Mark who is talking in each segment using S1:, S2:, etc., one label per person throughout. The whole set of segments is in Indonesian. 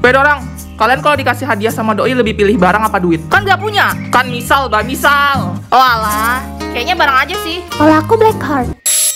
S1: Beda orang, kalian kalau dikasih hadiah sama doi lebih pilih barang apa duit? Kan gak punya. Kan misal, misal.
S2: Oh alah, kayaknya barang aja sih.
S3: Kalau aku black card.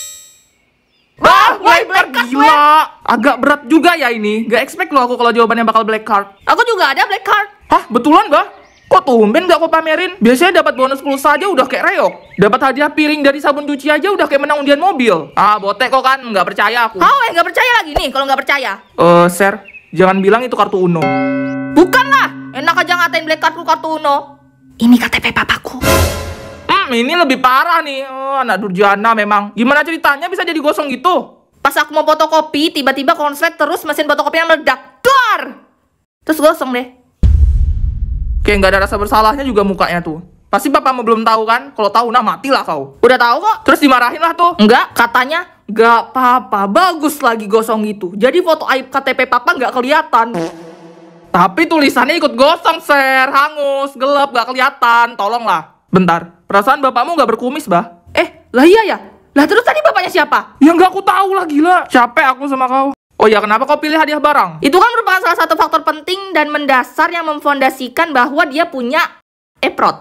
S1: Black card gila. Agak berat juga ya ini. Gak expect loh aku kalau jawabannya bakal black card.
S2: Aku juga ada black card.
S1: Hah, betulan bah? Kok tumben gak aku pamerin? Biasanya dapat bonus pulsa aja udah kayak reok. Dapat hadiah piring dari sabun cuci aja udah kayak menang undian mobil. Ah, botek kok kan, nggak percaya aku.
S2: Nggak percaya lagi nih kalau nggak percaya.
S1: Sir, jangan bilang itu kartu Uno.
S2: Bukan lah, enak aja ngatain black cardku kartu Uno. Ini KTP papaku.
S1: Ini lebih parah nih. Anak durjana memang. Gimana ceritanya bisa jadi gosong gitu?
S2: Pas aku mau fotokopi, tiba-tiba konslet terus mesin fotokopinya meledak. Duar! Terus gosong deh.
S1: Kayak nggak ada rasa bersalahnya juga mukanya tuh. Pasti papamu belum tahu kan? Kalau tahu nah matilah kau.
S2: Udah tahu kok.
S1: Terus dimarahin lah tuh.
S2: Enggak, katanya
S1: nggak apa-apa, bagus lagi gosong gitu. Jadi foto aib KTP papa nggak kelihatan. Tapi tulisannya ikut gosong, Ser. Hangus, gelap, nggak kelihatan. Tolonglah. Bentar, perasaan bapakmu nggak berkumis, bah?
S2: lah iya ya. Lah terus tadi bapaknya siapa?
S1: Ya nggak aku tahu lah, gila. Capek aku sama kau. Oh ya, kenapa kau pilih hadiah barang?
S2: Itu kan merupakan salah satu faktor penting dan mendasar yang memfondasikan bahwa dia punya eprod.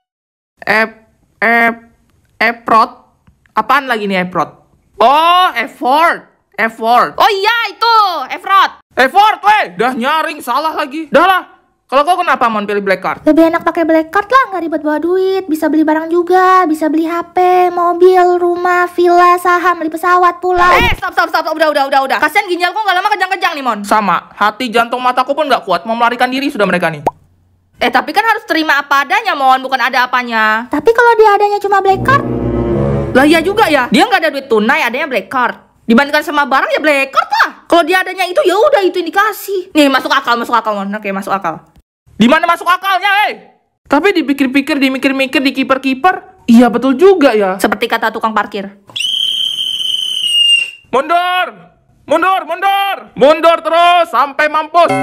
S1: Eprod? Apaan lagi nih eprod? Oh, effort.
S2: Oh iya, itu
S1: Effort, weh. Dah nyaring, salah lagi. Dah lah. Kalau kau kenapa mau pilih black card?
S3: Lebih enak pakai black card lah, nggak ribet bawa duit. Bisa beli barang juga, bisa beli HP, mobil, rumah, villa, saham, beli pesawat, pulau.
S2: Stop. Udah. Kasian ginjalku nggak lama kejang-kejang nih, Mon.
S1: Sama, hati jantung mataku pun nggak kuat. Mau melarikan diri sudah mereka nih.
S2: Tapi kan harus terima apa adanya, Mon. Bukan ada apanya.
S3: Tapi kalau dia adanya cuma black card?
S2: Lah iya juga ya. Dia nggak ada duit tunai, adanya black card. Dibandingkan sama barang ya black card lah. Kalau dia adanya itu ya udah itu indikasi. Nih masuk akal, Mon. Oke, masuk akal.
S1: Di mana masuk akalnya, Tapi dipikir-pikir, dimikir-mikir, dikiper-kiper, iya betul juga ya.
S2: Seperti kata tukang parkir.
S1: Mundur terus sampai mampus.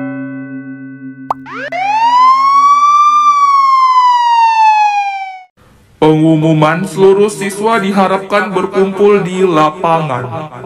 S1: Pengumuman seluruh siswa diharapkan berkumpul di lapangan.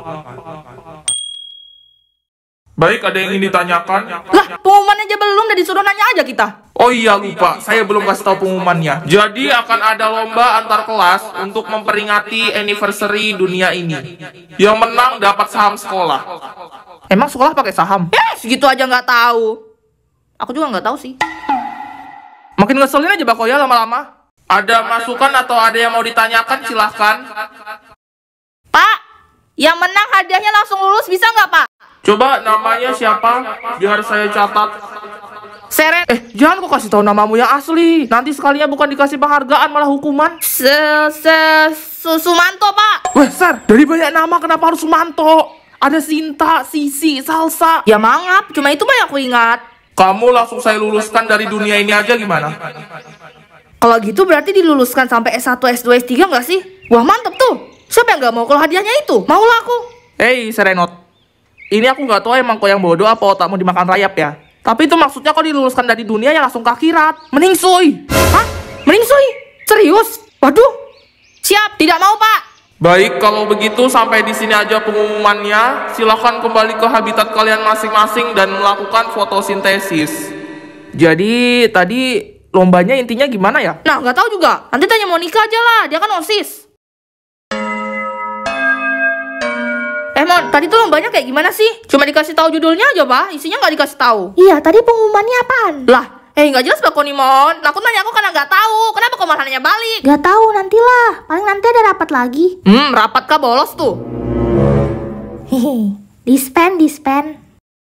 S1: Baik, ada yang ingin ditanyakan?
S2: Lah, pengumuman aja belum, udah disuruh nanya aja kita.
S1: Oh iya, lupa. Saya belum kasih tahu pengumumannya. Jadi akan ada lomba antar kelas untuk memperingati anniversary dunia ini. Yang menang dapat saham sekolah. Emang sekolah pakai saham?
S2: Segitu aja nggak tahu. Aku juga nggak tahu sih.
S1: Makin ngeselin aja Bako ya lama-lama. Ada masukan atau ada yang mau ditanyakan, silahkan.
S2: Pak, yang menang hadiahnya langsung lulus bisa nggak, Pak?
S1: Coba namanya siapa? Biar saya catat.
S2: Seret.
S1: Jangan kok kasih tahu namamu yang asli. Nanti sekalinya bukan dikasih penghargaan malah hukuman.
S2: Sumanto, Pak.
S1: Weh, Ser, dari banyak nama kenapa harus Sumanto? Ada Sinta, Sisi, Salsa.
S2: Ya mangap, cuma itu mah yang aku ingat.
S1: Kamu langsung saya luluskan dari dunia ini aja gimana?
S2: Kalau gitu berarti diluluskan sampai S1, S2, S3 nggak sih? Wah mantep tuh. Siapa yang nggak mau kalau hadiahnya itu? Maulah aku.
S1: Serenot. Ini aku nggak tahu emang kau yang bodoh apa otakmu dimakan rayap ya. Tapi itu maksudnya kau diluluskan dari dunia yang langsung ke akhirat. Mending suy.
S2: Hah? Mending suy? Serius? Waduh. Siap, tidak mau, Pak.
S1: Baik, kalau begitu sampai di sini aja pengumumannya. Silahkan kembali ke habitat kalian masing-masing dan melakukan fotosintesis. Jadi tadi lombanya intinya gimana ya?
S2: Nah, nggak tahu juga. Nanti tanya Monica aja lah, dia kan OSIS. Mon, tadi tuh lombanya kayak gimana sih? Cuma dikasih tahu judulnya aja, Pak. Isinya nggak dikasih tahu.
S3: Iya, tadi pengumumannya apaan?
S2: Lah, nggak jelas Bako nih, Mon. Aku nanya aku karena nggak tahu. Kenapa kau malah nanya balik?
S3: Gak tahu, nantilah. Paling nanti ada rapat lagi.
S2: Rapat kah bolos tuh?
S3: Hehe, dispen.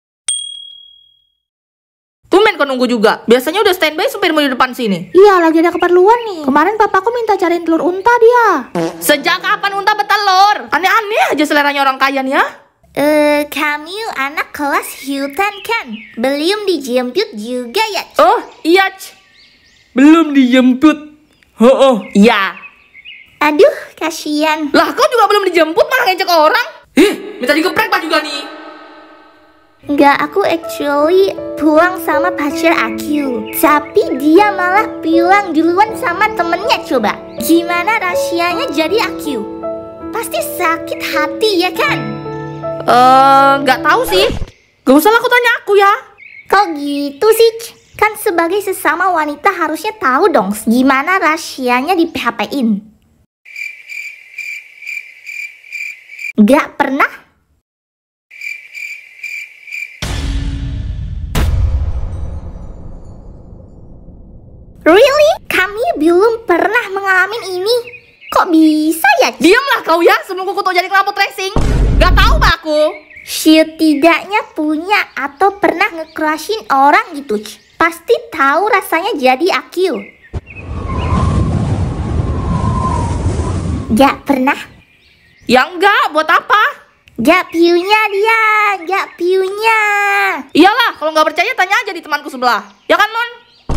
S2: Tumben kau nunggu juga. Biasanya udah standby supirmu di depan sini.
S3: Iya, lagi ada keperluan nih. Kemarin papaku minta cariin telur unta dia.
S2: Sejak kapan unta bertelur? Aneh-aneh aja seleranya orang kaya nih ya.
S3: Kamu anak kelas Hilton kan? Belum dijemput juga ya?
S2: Oh, iya.
S1: Belum dijemput.
S2: Iya.
S3: Aduh, kasihan.
S2: Lah, kau juga belum dijemput malah ngejek orang? Minta digeprek Pak juga nih.
S3: Enggak, aku actually pulang sama pacar aku. Tapi dia malah pulang duluan sama temennya coba. Gimana rahasianya jadi aku? Pasti sakit hati ya kan?
S2: Nggak tahu sih. Gak usah lah kau tanya aku ya.
S3: Kok gitu sih? Kan sebagai sesama wanita harusnya tahu dong gimana rahasianya di PHP-in. Gak pernah? Really? Kami belum pernah mengalami ini. Kok bisa ya?
S2: Diamlah kau ya, sebelum kuku jadi knalpot racing. Gak tahu bah aku.
S3: Setidaknya punya atau pernah nge-crushin orang gitu. Pasti tahu rasanya jadi AQ. Gak pernah?
S2: Ya enggak, buat apa?
S3: Gak piunya dia, gak piunya.
S2: Iyalah, kalau nggak percaya tanya aja di temanku sebelah. Ya kan, Mon?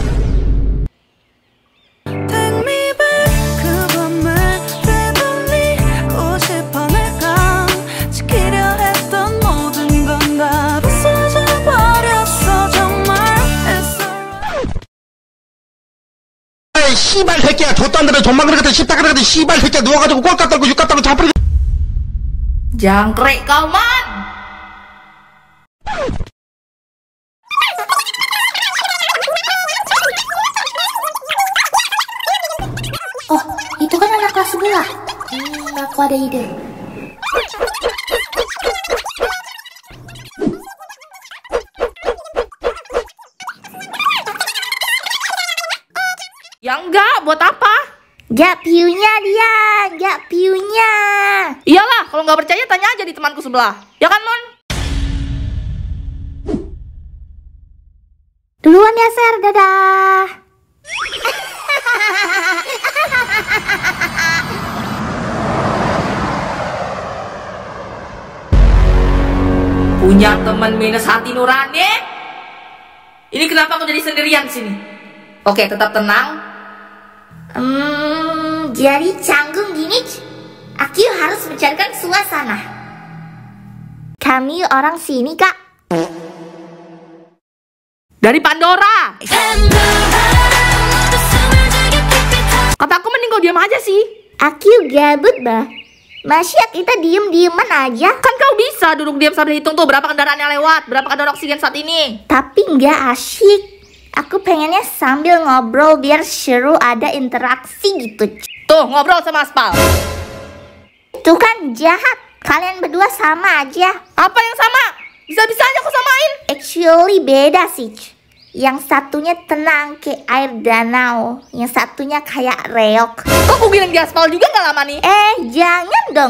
S4: 씨발 새끼야 줬다 안 들어 존만 그러거든 씹다 그러거든 씨발 새끼야 누워가지고 꼴깍 떨고 육깍 떨고 잡으리
S2: Jangkrik kau, Man.
S3: Oh, itu kan anak kelas sebelah. Aku ada ide.
S2: Ya enggak, buat apa?
S3: Gak piunya dia, gak piunya.
S2: Iyalah, kalau nggak percaya tanya aja di temanku sebelah. Ya kan, Mon?
S3: Duluan ya, Ser. Dadah.
S2: Punya teman minus hati nurani? Ini kenapa aku jadi sendirian di sini? Oke, tetap tenang.
S3: Jadi canggung gini, aku harus mencarikan suasana. Kami orang sini, Kak.
S2: Dari Pandora. Kataku mending kau diam aja sih.
S3: Aku gabut, bah. Masya kita diem-dieman aja.
S2: Kan kau bisa duduk diam sambil hitung tuh berapa kendaraan yang lewat, berapa kadar oksigen saat ini.
S3: Tapi nggak asyik. Aku pengennya sambil ngobrol biar seru, ada interaksi gitu.
S2: Tuh, ngobrol sama Aspal.
S3: Itu kan jahat. Kalian berdua sama aja.
S2: Apa yang sama? Bisa-bisanya aku samain.
S3: Actually beda sih. Yang satunya tenang kayak air danau, yang satunya kayak reok.
S2: Kok aku bilang di Aspal juga gak lama nih?
S3: Jangan dong.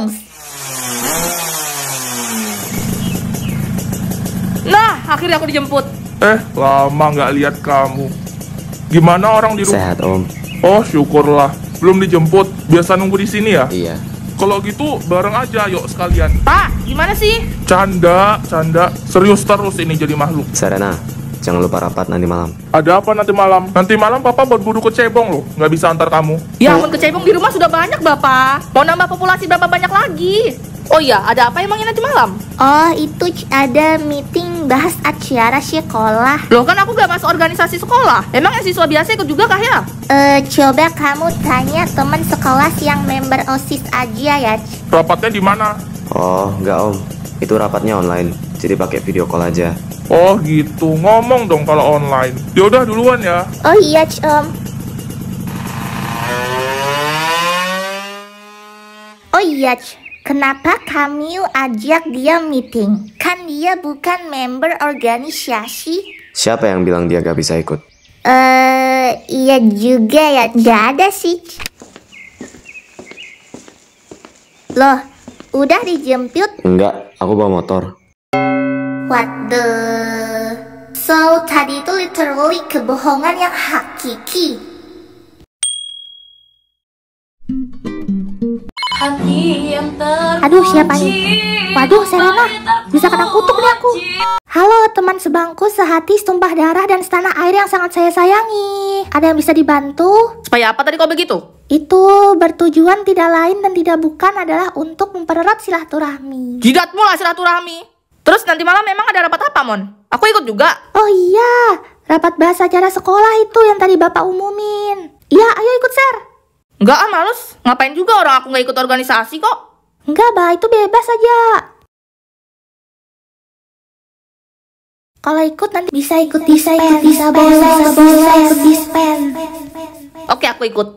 S2: Nah, akhirnya aku dijemput.
S5: Lama nggak lihat kamu. Gimana orang di rumah?
S6: Sehat, Om.
S5: Oh, syukurlah. Belum dijemput. Biasa nunggu di sini ya?
S6: Iya.
S5: Kalau gitu, bareng aja yuk sekalian.
S2: Pak, gimana sih?
S5: Canda. Serius terus ini jadi makhluk.
S6: Serena, jangan lupa rapat nanti malam.
S5: Ada apa nanti malam? Nanti malam papa berburu ke Cebong loh. Nggak bisa antar kamu.
S2: Ya ampun, kecebong di rumah sudah banyak, Bapak. Mau nambah populasi berapa banyak lagi? Oh iya, ada apa emangnya nanti malam?
S3: Oh, itu ada meeting bahas acara sekolah.
S2: Loh, kan aku gak masuk organisasi sekolah. Emang yang siswa biasa ikut juga kah ya?
S3: Coba kamu tanya teman sekelas yang member OSIS aja ya.
S5: Rapatnya di mana?
S6: Oh, enggak, Om. Itu rapatnya online. Jadi pakai video call aja.
S5: Oh gitu. Ngomong dong kalau online. Yaudah duluan ya.
S3: Oh iya, Om. Oh iya, kenapa kami ajak dia meeting? Kan dia bukan member organisasi.
S6: Siapa yang bilang dia gak bisa ikut?
S3: Iya juga ya. Gak ada sih. Loh, udah dijemput?
S6: Enggak, aku bawa motor.
S3: What the... So, tadi itu literally kebohongan yang hakiki. Aduh, siapa nih? Waduh, Serena, bisa kena kutuk nih aku. Halo teman sebangku, sehati, setumpah darah, dan setanah air yang sangat saya sayangi. Ada yang bisa dibantu?
S2: Supaya apa tadi kau begitu?
S3: Itu bertujuan tidak lain dan tidak bukan adalah untuk mempererat silaturahmi.
S2: Jidatmu lah silaturahmi. Terus nanti malam memang ada rapat apa, Mon? Aku ikut juga.
S3: Oh iya, rapat bahas acara sekolah itu yang tadi Bapak umumin. Iya, ayo ikut, Ser.
S2: Enggak ah, males. Ngapain juga orang aku nggak ikut organisasi kok.
S3: Enggak, Bah, itu bebas aja. Kalau ikut nanti bisa ikut dispen, bisa ikut dispen.
S2: Oke, aku ikut.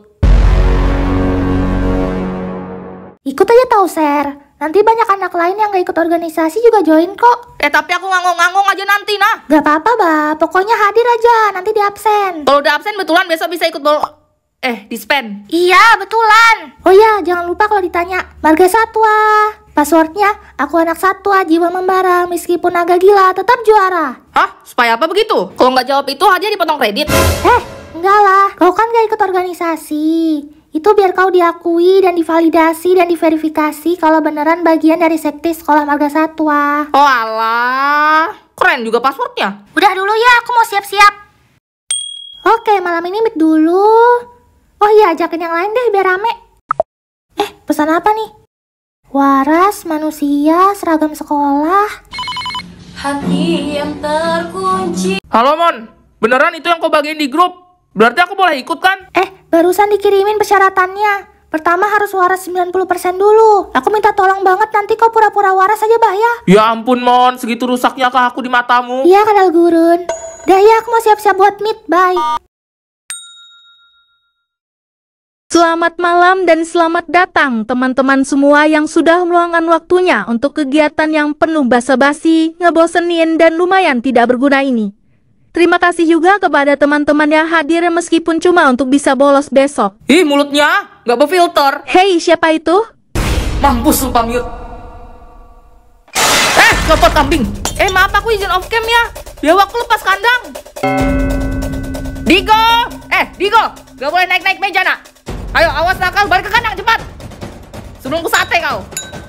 S3: Ikut aja tau, Ser. Nanti banyak anak lain yang gak ikut organisasi juga join kok.
S2: Tapi aku ngangong-ngangong aja nanti, nah.
S3: Gak apa-apa, Bah. Pokoknya hadir aja, nanti di absen.
S2: Kalau udah absen betulan besok bisa ikut dispen.
S3: Iya, betulan. Oh ya, jangan lupa kalau ditanya, marga satwa. Passwordnya, aku anak satwa, jiwa membara. Meskipun agak gila, tetap juara.
S2: Hah? Supaya apa begitu? Kalau nggak jawab itu hadiah dipotong kredit.
S3: Enggak lah. Kau kan gak ikut organisasi. Itu biar kau diakui dan divalidasi dan diverifikasi kalau beneran bagian dari sekte sekolah marga satwa.
S2: Oh alah, keren juga passwordnya.
S3: Udah dulu ya, aku mau siap-siap. Oke, malam ini meet dulu. Oh iya, ajakin yang lain deh biar rame. Pesan apa nih? Waras, manusia, seragam sekolah.
S7: Hati yang terkunci.
S1: Halo Mon, beneran itu yang kau bagiin di grup? Berarti aku boleh ikut kan?
S3: Barusan dikirimin persyaratannya. Pertama harus waras 90% dulu. Aku minta tolong banget nanti kau pura-pura waras aja, Bah ya.
S1: Ya ampun Mon, segitu rusaknya kah aku di matamu?
S3: Iya, Kadal Gurun. Dah ya, aku mau siap-siap buat meet, bye.
S8: Selamat malam dan selamat datang teman-teman semua yang sudah meluangkan waktunya untuk kegiatan yang penuh basa-basi, ngebosenin, dan lumayan tidak berguna ini. Terima kasih juga kepada teman-teman yang hadir meskipun cuma untuk bisa bolos besok.
S1: Ih, mulutnya nggak berfilter.
S8: Hei, siapa itu?
S1: Mampus lupa mute. Copot kambing.
S2: Maaf aku izin off cam ya. Biawak lepas kandang.
S1: Digo!
S2: Digo, gak boleh naik-naik meja nak. Ayo, awas nakal, balik ke kandang cepat. Sebelum ku sate kau.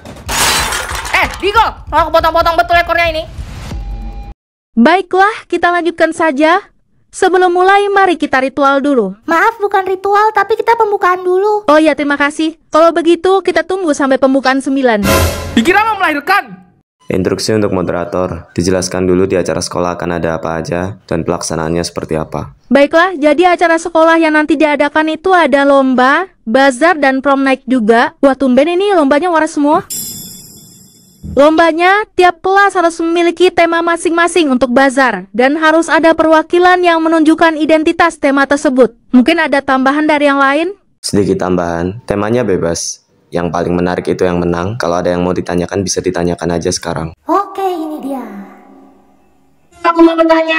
S2: Digo, aku potong-potong betul ekornya ini.
S8: Baiklah, kita lanjutkan saja. Sebelum mulai, mari kita ritual dulu.
S3: Maaf, bukan ritual, tapi kita pembukaan dulu.
S8: Oh ya, terima kasih. Kalau begitu, kita tunggu sampai pembukaan 9.
S1: Dikira mau melahirkan.
S6: Instruksi untuk moderator, dijelaskan dulu di acara sekolah akan ada apa aja dan pelaksanaannya seperti apa.
S8: Baiklah, jadi acara sekolah yang nanti diadakan itu ada lomba, bazar, dan prom night juga. Wah, tumben ini lombanya waras semua. Lombanya, tiap kelas harus memiliki tema masing-masing untuk bazar, dan harus ada perwakilan yang menunjukkan identitas tema tersebut. Mungkin ada tambahan dari yang lain?
S6: Sedikit tambahan, temanya bebas. Yang paling menarik itu yang menang. Kalau ada yang mau ditanyakan bisa ditanyakan aja sekarang.
S3: Oke, ini dia.
S7: Aku mau bertanya.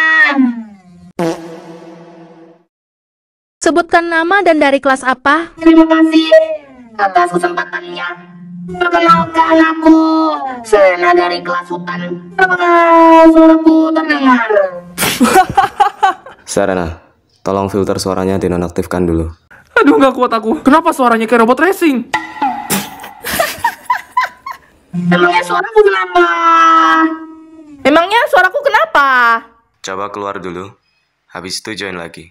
S8: Sebutkan nama dan dari kelas apa?
S7: Terima kasih atas kesempatannya. Perkenalkan aku, Sena dari kelas hutan. Apakah suaraku terdengar?
S6: Sarana, tolong filter suaranya dinonaktifkan dulu.
S1: Aduh, nggak kuat aku. Kenapa suaranya kayak robot racing?
S7: Emangnya suaraku kenapa?
S2: Emangnya suaraku kenapa?
S6: Coba keluar dulu, habis itu join lagi.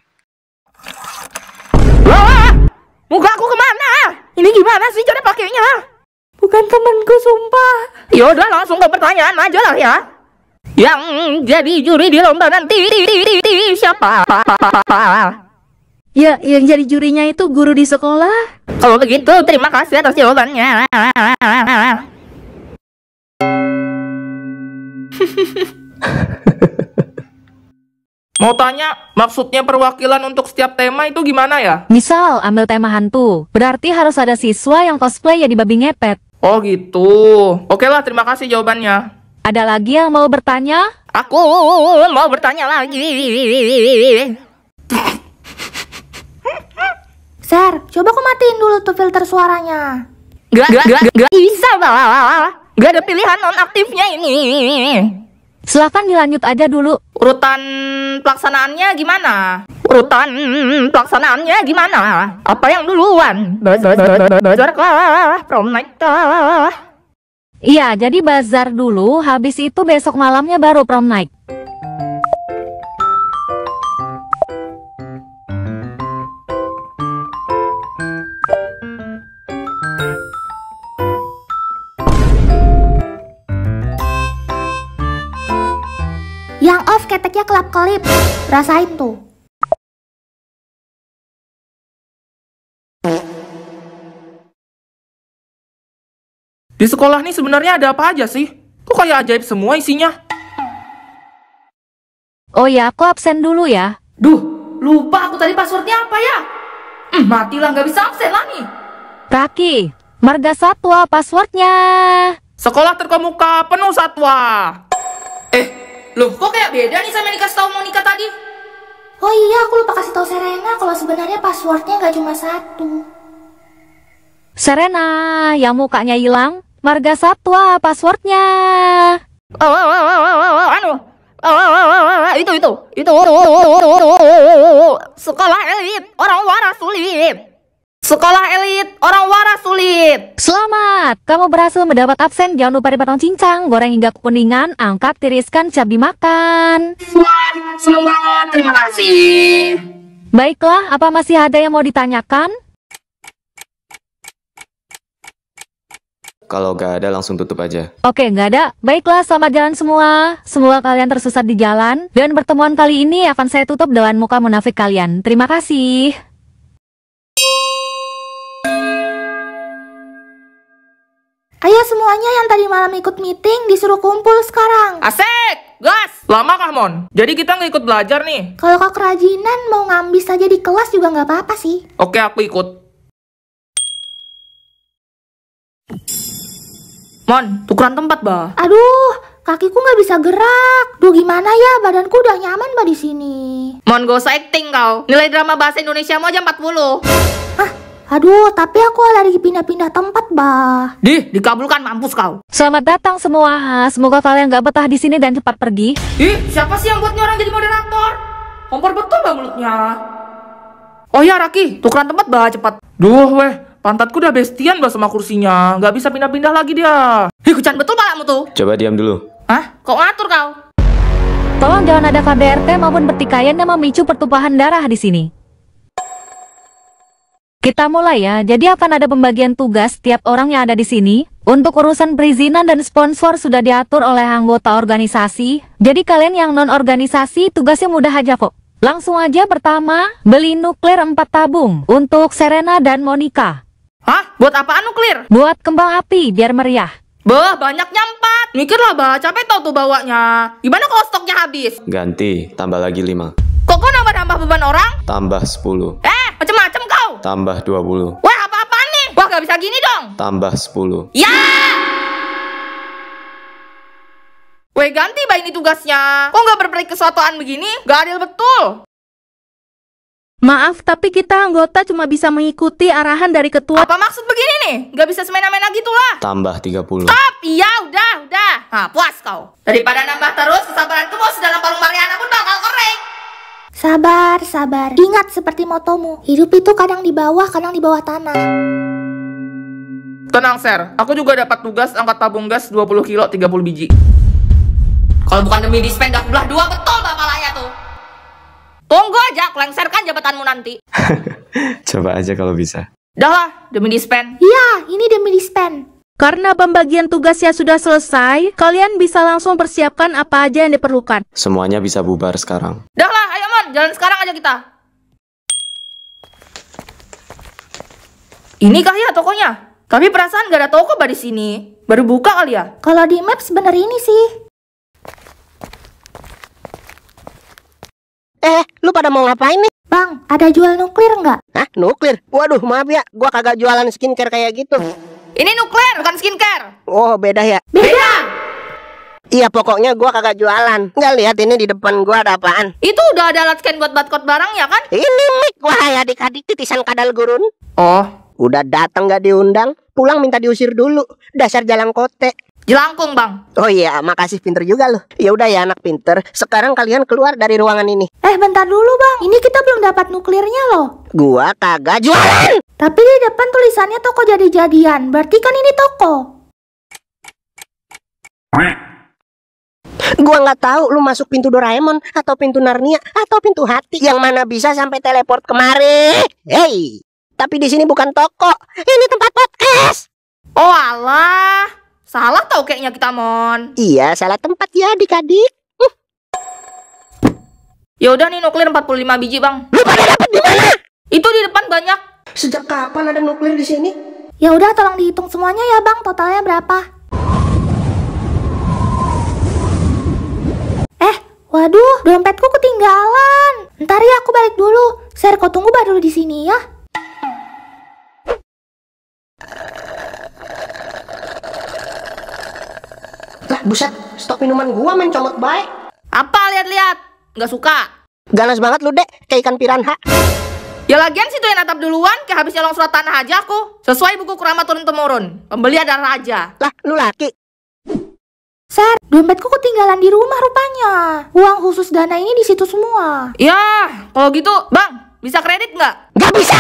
S2: Wah, muka aku kemana? Ini gimana sih cara pakainya?
S3: Bukan temanku, sumpah.
S2: Yaudah, langsung ke pertanyaan aja lah ya. Yang jadi juri di lomba nanti siapa?
S8: Ya, yang jadi jurinya itu guru di sekolah.
S2: Kalau begitu, terima kasih atas jawabannya.
S1: Mau tanya, maksudnya perwakilan untuk setiap tema itu gimana ya?
S9: Misal, ambil tema hantu. Berarti harus ada siswa yang cosplay jadi babi ngepet.
S1: Oh gitu. Oke lah, terima kasih jawabannya.
S9: Ada lagi yang mau bertanya?
S2: Aku mau bertanya lagi.
S3: Ser, coba kau matiin dulu tuh filter suaranya.
S2: Gak bisa lah. Gak ada pilihan nonaktifnya ini.
S9: Silakan dilanjut aja dulu.
S2: Urutan pelaksanaannya gimana? Apa yang duluan? Bazar kah? Prom night kah?
S9: Iya, jadi bazar dulu, habis itu besok malamnya baru prom night.
S3: Yang off keteknya kelap-kelip. Rasain tuh.
S1: Di sekolah nih sebenarnya ada apa aja sih? Kok kayak ajaib semua isinya?
S9: Oh ya, aku absen dulu ya.
S2: Duh, lupa aku tadi passwordnya apa ya? Matilah, nggak bisa absen lah nih.
S9: Raki, Marga Satwa passwordnya.
S1: Sekolah terkemuka penuh satwa.
S2: Loh, kok kayak beda nih sama yang dikasih tahu Monica tadi?
S3: Oh iya, aku lupa kasih tahu Serena kalau sebenarnya passwordnya nggak cuma 1.
S9: Serena, yang mukanya hilang. Marga Satwa passwordnya.
S2: Itu. Sekolah elit, orang waras sulit. Sekolah elit, orang waras sulit.
S9: Selamat, kamu berhasil mendapat absen. Jangan lupa dipotong cincang, goreng hingga kekuningan, angkat, tiriskan, siap dimakan.
S7: Wah, seneng banget, terima kasih.
S9: Baiklah, apa masih ada yang mau ditanyakan?
S6: Kalau gak ada langsung tutup aja.
S9: Oke, nggak ada. Baiklah, selamat jalan semua. Semoga kalian tersesat di jalan. Dan pertemuan kali ini akan saya tutup dengan muka munafik kalian. Terima kasih.
S3: Ayo semuanya yang tadi malam ikut meeting disuruh kumpul sekarang.
S2: Asik, gas.
S1: Lama kah, Mon? Jadi kita nggak ikut belajar nih?
S3: Kalau kau kerajinan mau ngambis aja di kelas juga nggak apa-apa sih.
S1: Oke, aku ikut.
S2: Mon, tukeran tempat, bah.
S3: Aduh, kakiku nggak bisa gerak. Duh gimana ya, badanku udah nyaman bah di sini.
S2: Mon, gak usah acting kau. Nilai drama bahasa Indonesia mau aja 40.
S3: Hah? Aduh, tapi aku lagi pindah-pindah tempat bah.
S2: Dikabulkan, mampus kau.
S9: Selamat datang semua. Semoga kalian nggak betah di sini dan cepat pergi.
S2: Siapa sih yang buat orang jadi moderator?
S1: Kompor betul bah mulutnya.
S2: Oh ya, Raki, tukeran tempat, bah, cepat.
S1: Duh, weh. Pantatku udah bestian bah sama kursinya. Nggak bisa pindah-pindah lagi dia.
S2: Kucan betul palamu tuh.
S6: Coba diam dulu.
S2: Hah? Kok ngatur kau?
S9: Tolong jangan ada KDRT maupun pertikaian yang memicu pertumpahan darah di sini. Kita mulai ya. Jadi akan ada pembagian tugas setiap orang yang ada di sini. Untuk urusan perizinan dan sponsor sudah diatur oleh anggota organisasi. Jadi kalian yang non-organisasi tugasnya mudah aja kok. Langsung aja pertama, beli nuklir 4 tabung untuk Serena dan Monica.
S2: Hah? Buat apaan nuklir?
S9: Buat kembang api biar meriah.
S2: Bah, banyaknya 4. Mikirlah, bah, capek tau tuh bawanya. Gimana kalau stoknya habis?
S6: Ganti, tambah lagi 5.
S2: Kok nambah-nambah beban orang?
S6: Tambah 10.
S2: Macem-macem kau.
S6: Tambah 20.
S2: Wah, apa-apaan nih? Wah, gak bisa gini dong.
S6: Tambah 10.
S2: Ya! Weh, ganti bah ini tugasnya. Kok nggak berperik kesuatuan begini? Gak adil betul.
S8: Maaf, tapi kita anggota cuma bisa mengikuti arahan dari ketua.
S2: Apa maksud begini nih? Gak bisa semena-mena gitu lah.
S6: Tambah 30.
S2: Stop! Iya, udah. Nah, puas kau. Daripada nambah terus, kesabaranku mau sedalam palung Mariana pun bakal kering.
S3: Sabar. Ingat seperti motomu. Hidup itu kadang di bawah tanah.
S1: Tenang, Ser. Aku juga dapat tugas angkat tabung gas 20 kilo 30 biji.
S2: Kalau bukan demi dispen, dah belah 2 betul bapalanya tuh. Tunggu aja, aku lengserkan jabatanmu nanti.
S6: Coba aja kalau bisa.
S2: Dah lah, demi dispen.
S3: Iya, ini demi dispen.
S8: Karena pembagian tugasnya sudah selesai, kalian bisa langsung persiapkan apa aja yang diperlukan.
S6: Semuanya bisa bubar sekarang.
S2: Dah lah, ayo Mon, jalan sekarang aja kita. Ini kah ya tokonya? Tapi perasaan gak ada toko bah di sini. Baru buka kali ya?
S3: Kalau di Maps bener ini sih.
S10: Lu pada mau ngapain nih?
S3: Bang, ada jual nuklir nggak?
S10: Hah? Nuklir? Waduh, maaf ya, gua kagak jualan skincare kayak gitu.
S2: Ini nuklir, bukan skincare.
S10: Oh, beda ya?
S2: Beda!
S10: Iya, pokoknya gua kagak jualan. Nggak lihat ini di depan gua ada apaan?
S2: Itu udah ada alat scan buat barcode barang ya kan?
S10: Ini mic, wahai adik-adik titisan kadal gurun.
S1: Oh,
S10: Udah datang nggak diundang, pulang minta diusir dulu. Dasar jalang kote.
S2: Jelangkung, Bang.
S10: Oh iya, makasih, pinter juga loh. Ya udah ya anak pinter. Sekarang kalian keluar dari ruangan ini.
S3: Bentar dulu bang, ini kita belum dapat nuklirnya loh.
S10: Gua kagak jualan.
S3: Tapi di depan tulisannya toko jadi-jadian, berarti kan ini toko.
S10: Gua nggak tahu lu masuk pintu Doraemon atau pintu Narnia atau pintu hati yang mana bisa sampai teleport kemari. Hey, tapi di sini bukan toko, ini tempat podcast.
S2: Oh alah, salah tau kayaknya kita Mon.
S10: Iya, salah tempat ya adik-adik.
S2: Ya udah nih nuklir 45 biji bang.
S10: Lu pada dapat di mana?
S2: Itu di depan banyak.
S10: Sejak kapan ada nuklir di sini?
S3: Ya udah, tolong dihitung semuanya ya bang, totalnya berapa? Waduh, dompetku ketinggalan. Ntar ya aku balik dulu. Ser, kau tunggu baru di sini ya.
S10: Lah buset, stok minuman gua main comot baik.
S2: Apa lihat-lihat? Nggak suka.
S10: Ganas banget lu, Dek, kayak ikan piranha.
S2: Ya lagian situ yang natap duluan, kayak habis nyolong surat tanah aja aku. Sesuai buku Kurama turun-temurun. Pembeli adalah raja.
S10: Lah, lu laki.
S3: Ser, dompetku ketinggalan di rumah rupanya. Uang khusus dana ini di situ semua.
S2: Ya, kalau gitu, Bang, bisa kredit nggak?
S10: Nggak bisa.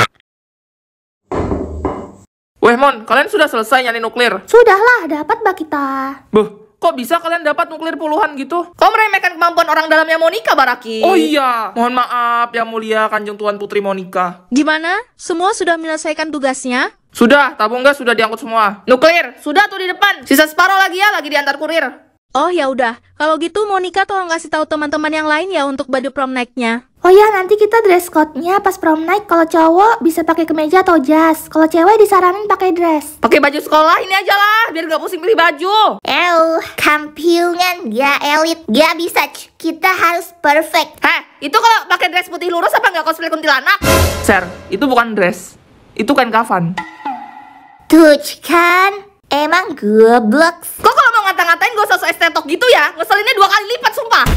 S1: Weh Mon, kalian sudah selesai nyari nuklir?
S3: Sudahlah, dapat Mbak kita.
S1: Buh, kok bisa kalian dapat nuklir puluhan gitu?
S2: Kau meremehkan kemampuan orang dalamnya Monica, Baraki.
S1: Oh iya, mohon maaf yang mulia Kanjeng Tuan Putri Monica.
S8: Gimana? Semua sudah menyelesaikan tugasnya?
S1: Sudah, tabung gas sudah diangkut semua.
S2: Nuklir, sudah tuh di depan. Sisa separuh lagi ya, lagi diantar kurir.
S8: Oh ya udah, kalau gitu Monica tolong kasih tahu teman-teman yang lain ya untuk baju prom night-nya.
S3: Oh ya, nanti kita dress code-nya pas prom night. Kalau cowok bisa pakai kemeja atau jas. Kalau cewek disaranin pakai dress.
S2: Pakai baju sekolah ini aja lah, biar gak pusing pilih baju.
S3: Kampiungan gak elit. Gak bisa, kita harus perfect.
S2: Heh, itu kalau pakai dress putih lurus apa nggak cosplay kuntilanak?
S1: Ser, itu bukan dress, itu kain kafan.
S3: Tuh kan, emang goblok.
S2: Kok kalau mau ngata-ngatain gue sosok estetok gitu ya? Ngeselinnya 2 kali lipat, sumpah.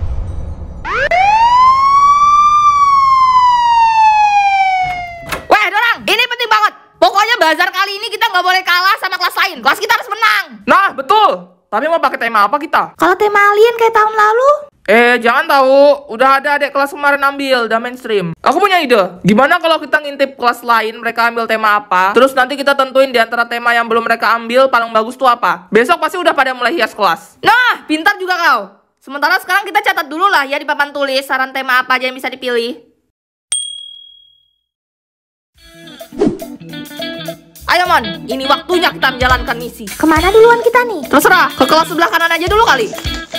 S2: Weh, dorang, ini penting banget. Pokoknya bazar kali ini kita nggak boleh kalah sama kelas lain. Kelas kita harus menang.
S1: Nah, betul. Tapi mau pakai tema apa kita?
S3: Kalau tema alien kayak tahun lalu.
S1: Jangan tahu. Udah ada adik kelas kemarin ambil, udah mainstream. Aku punya ide. Gimana kalau kita ngintip kelas lain, mereka ambil tema apa? Terus nanti kita tentuin di antara tema yang belum mereka ambil, paling bagus tuh apa? Besok pasti udah pada mulai hias kelas.
S2: Nah, pintar juga kau. Sementara sekarang kita catat dulu lah ya di papan tulis saran tema apa aja yang bisa dipilih. Ayo Mon, ini waktunya kita menjalankan misi.
S3: Kemana duluan kita nih?
S2: Terserah, ke kelas sebelah kanan aja dulu kali.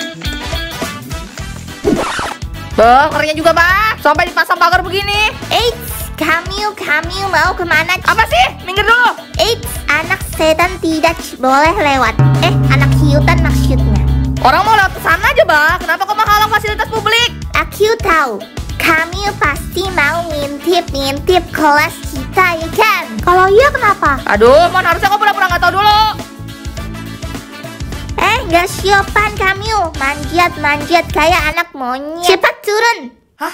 S2: Bongkernya juga bah, sampai dipasang pagar begini.
S3: Kamu mau kemana?
S2: Apa sih? Minggir dulu.
S3: Anak setan tidak boleh lewat. Anak hiutan maksudnya.
S2: Orang mau lewat ke sana aja bah, kenapa kau menghalang fasilitas publik?
S3: Aku tahu. Kamu pasti mau ngintip kelas kita ya kan? Kalau iya kenapa?
S2: Aduh, Mon, harusnya kau pura-pura nggak tahu dulu.
S3: Gak siopan kamu. Manjat kayak anak monyet. Cepat turun.
S2: Hah?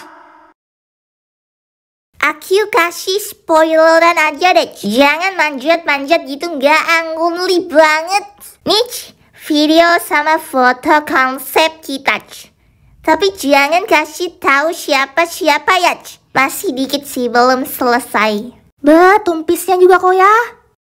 S3: Aku kasih spoileran aja deh. Jangan manjat gitu, nggak anggunli banget. Nih, video sama foto konsep kita. Tapi jangan kasih tahu siapa-siapa ya. Masih dikit sih, belum selesai. Tumpisnya juga kok ya.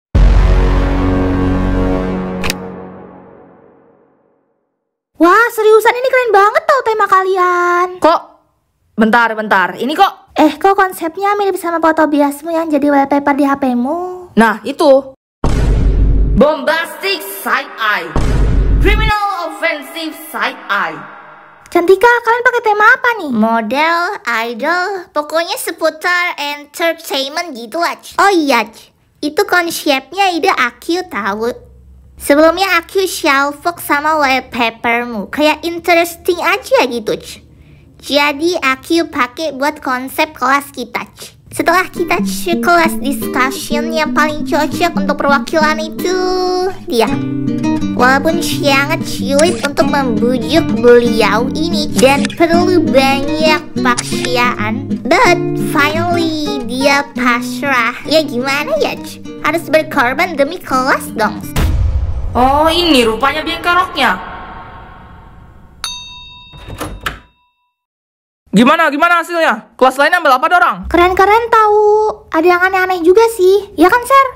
S3: Wah, seriusan ini keren banget tau tema kalian.
S2: Kok? Bentar. Ini kok?
S3: Kok konsepnya mirip sama foto biasmu yang jadi wallpaper di HP-mu?
S2: Nah, itu. Bombastic side eye. Criminal offensive side eye.
S3: Cantika, kalian pakai tema apa nih?
S2: Model,
S3: idol, pokoknya seputar entertainment gitu lah. Oh iya, itu konsepnya ide aku tahu. Sebelumnya aku shalfok sama wallpapermu, kayak interesting aja gitu. Jadi aku pakai buat konsep kelas kita. Setelah kita kelas discussion yang paling cocok untuk perwakilan itu dia. Walaupun sangat sulit untuk membujuk beliau ini dan perlu banyak paksaan, but finally dia pasrah. Ya gimana ya? Harus berkorban demi kelas dong.
S2: Oh, ini rupanya bengkeroknya.
S1: Gimana hasilnya? Kelas lain ambil apa dorang?
S3: Keren-keren tahu. Ada yang aneh-aneh juga sih. Ya kan, Ser?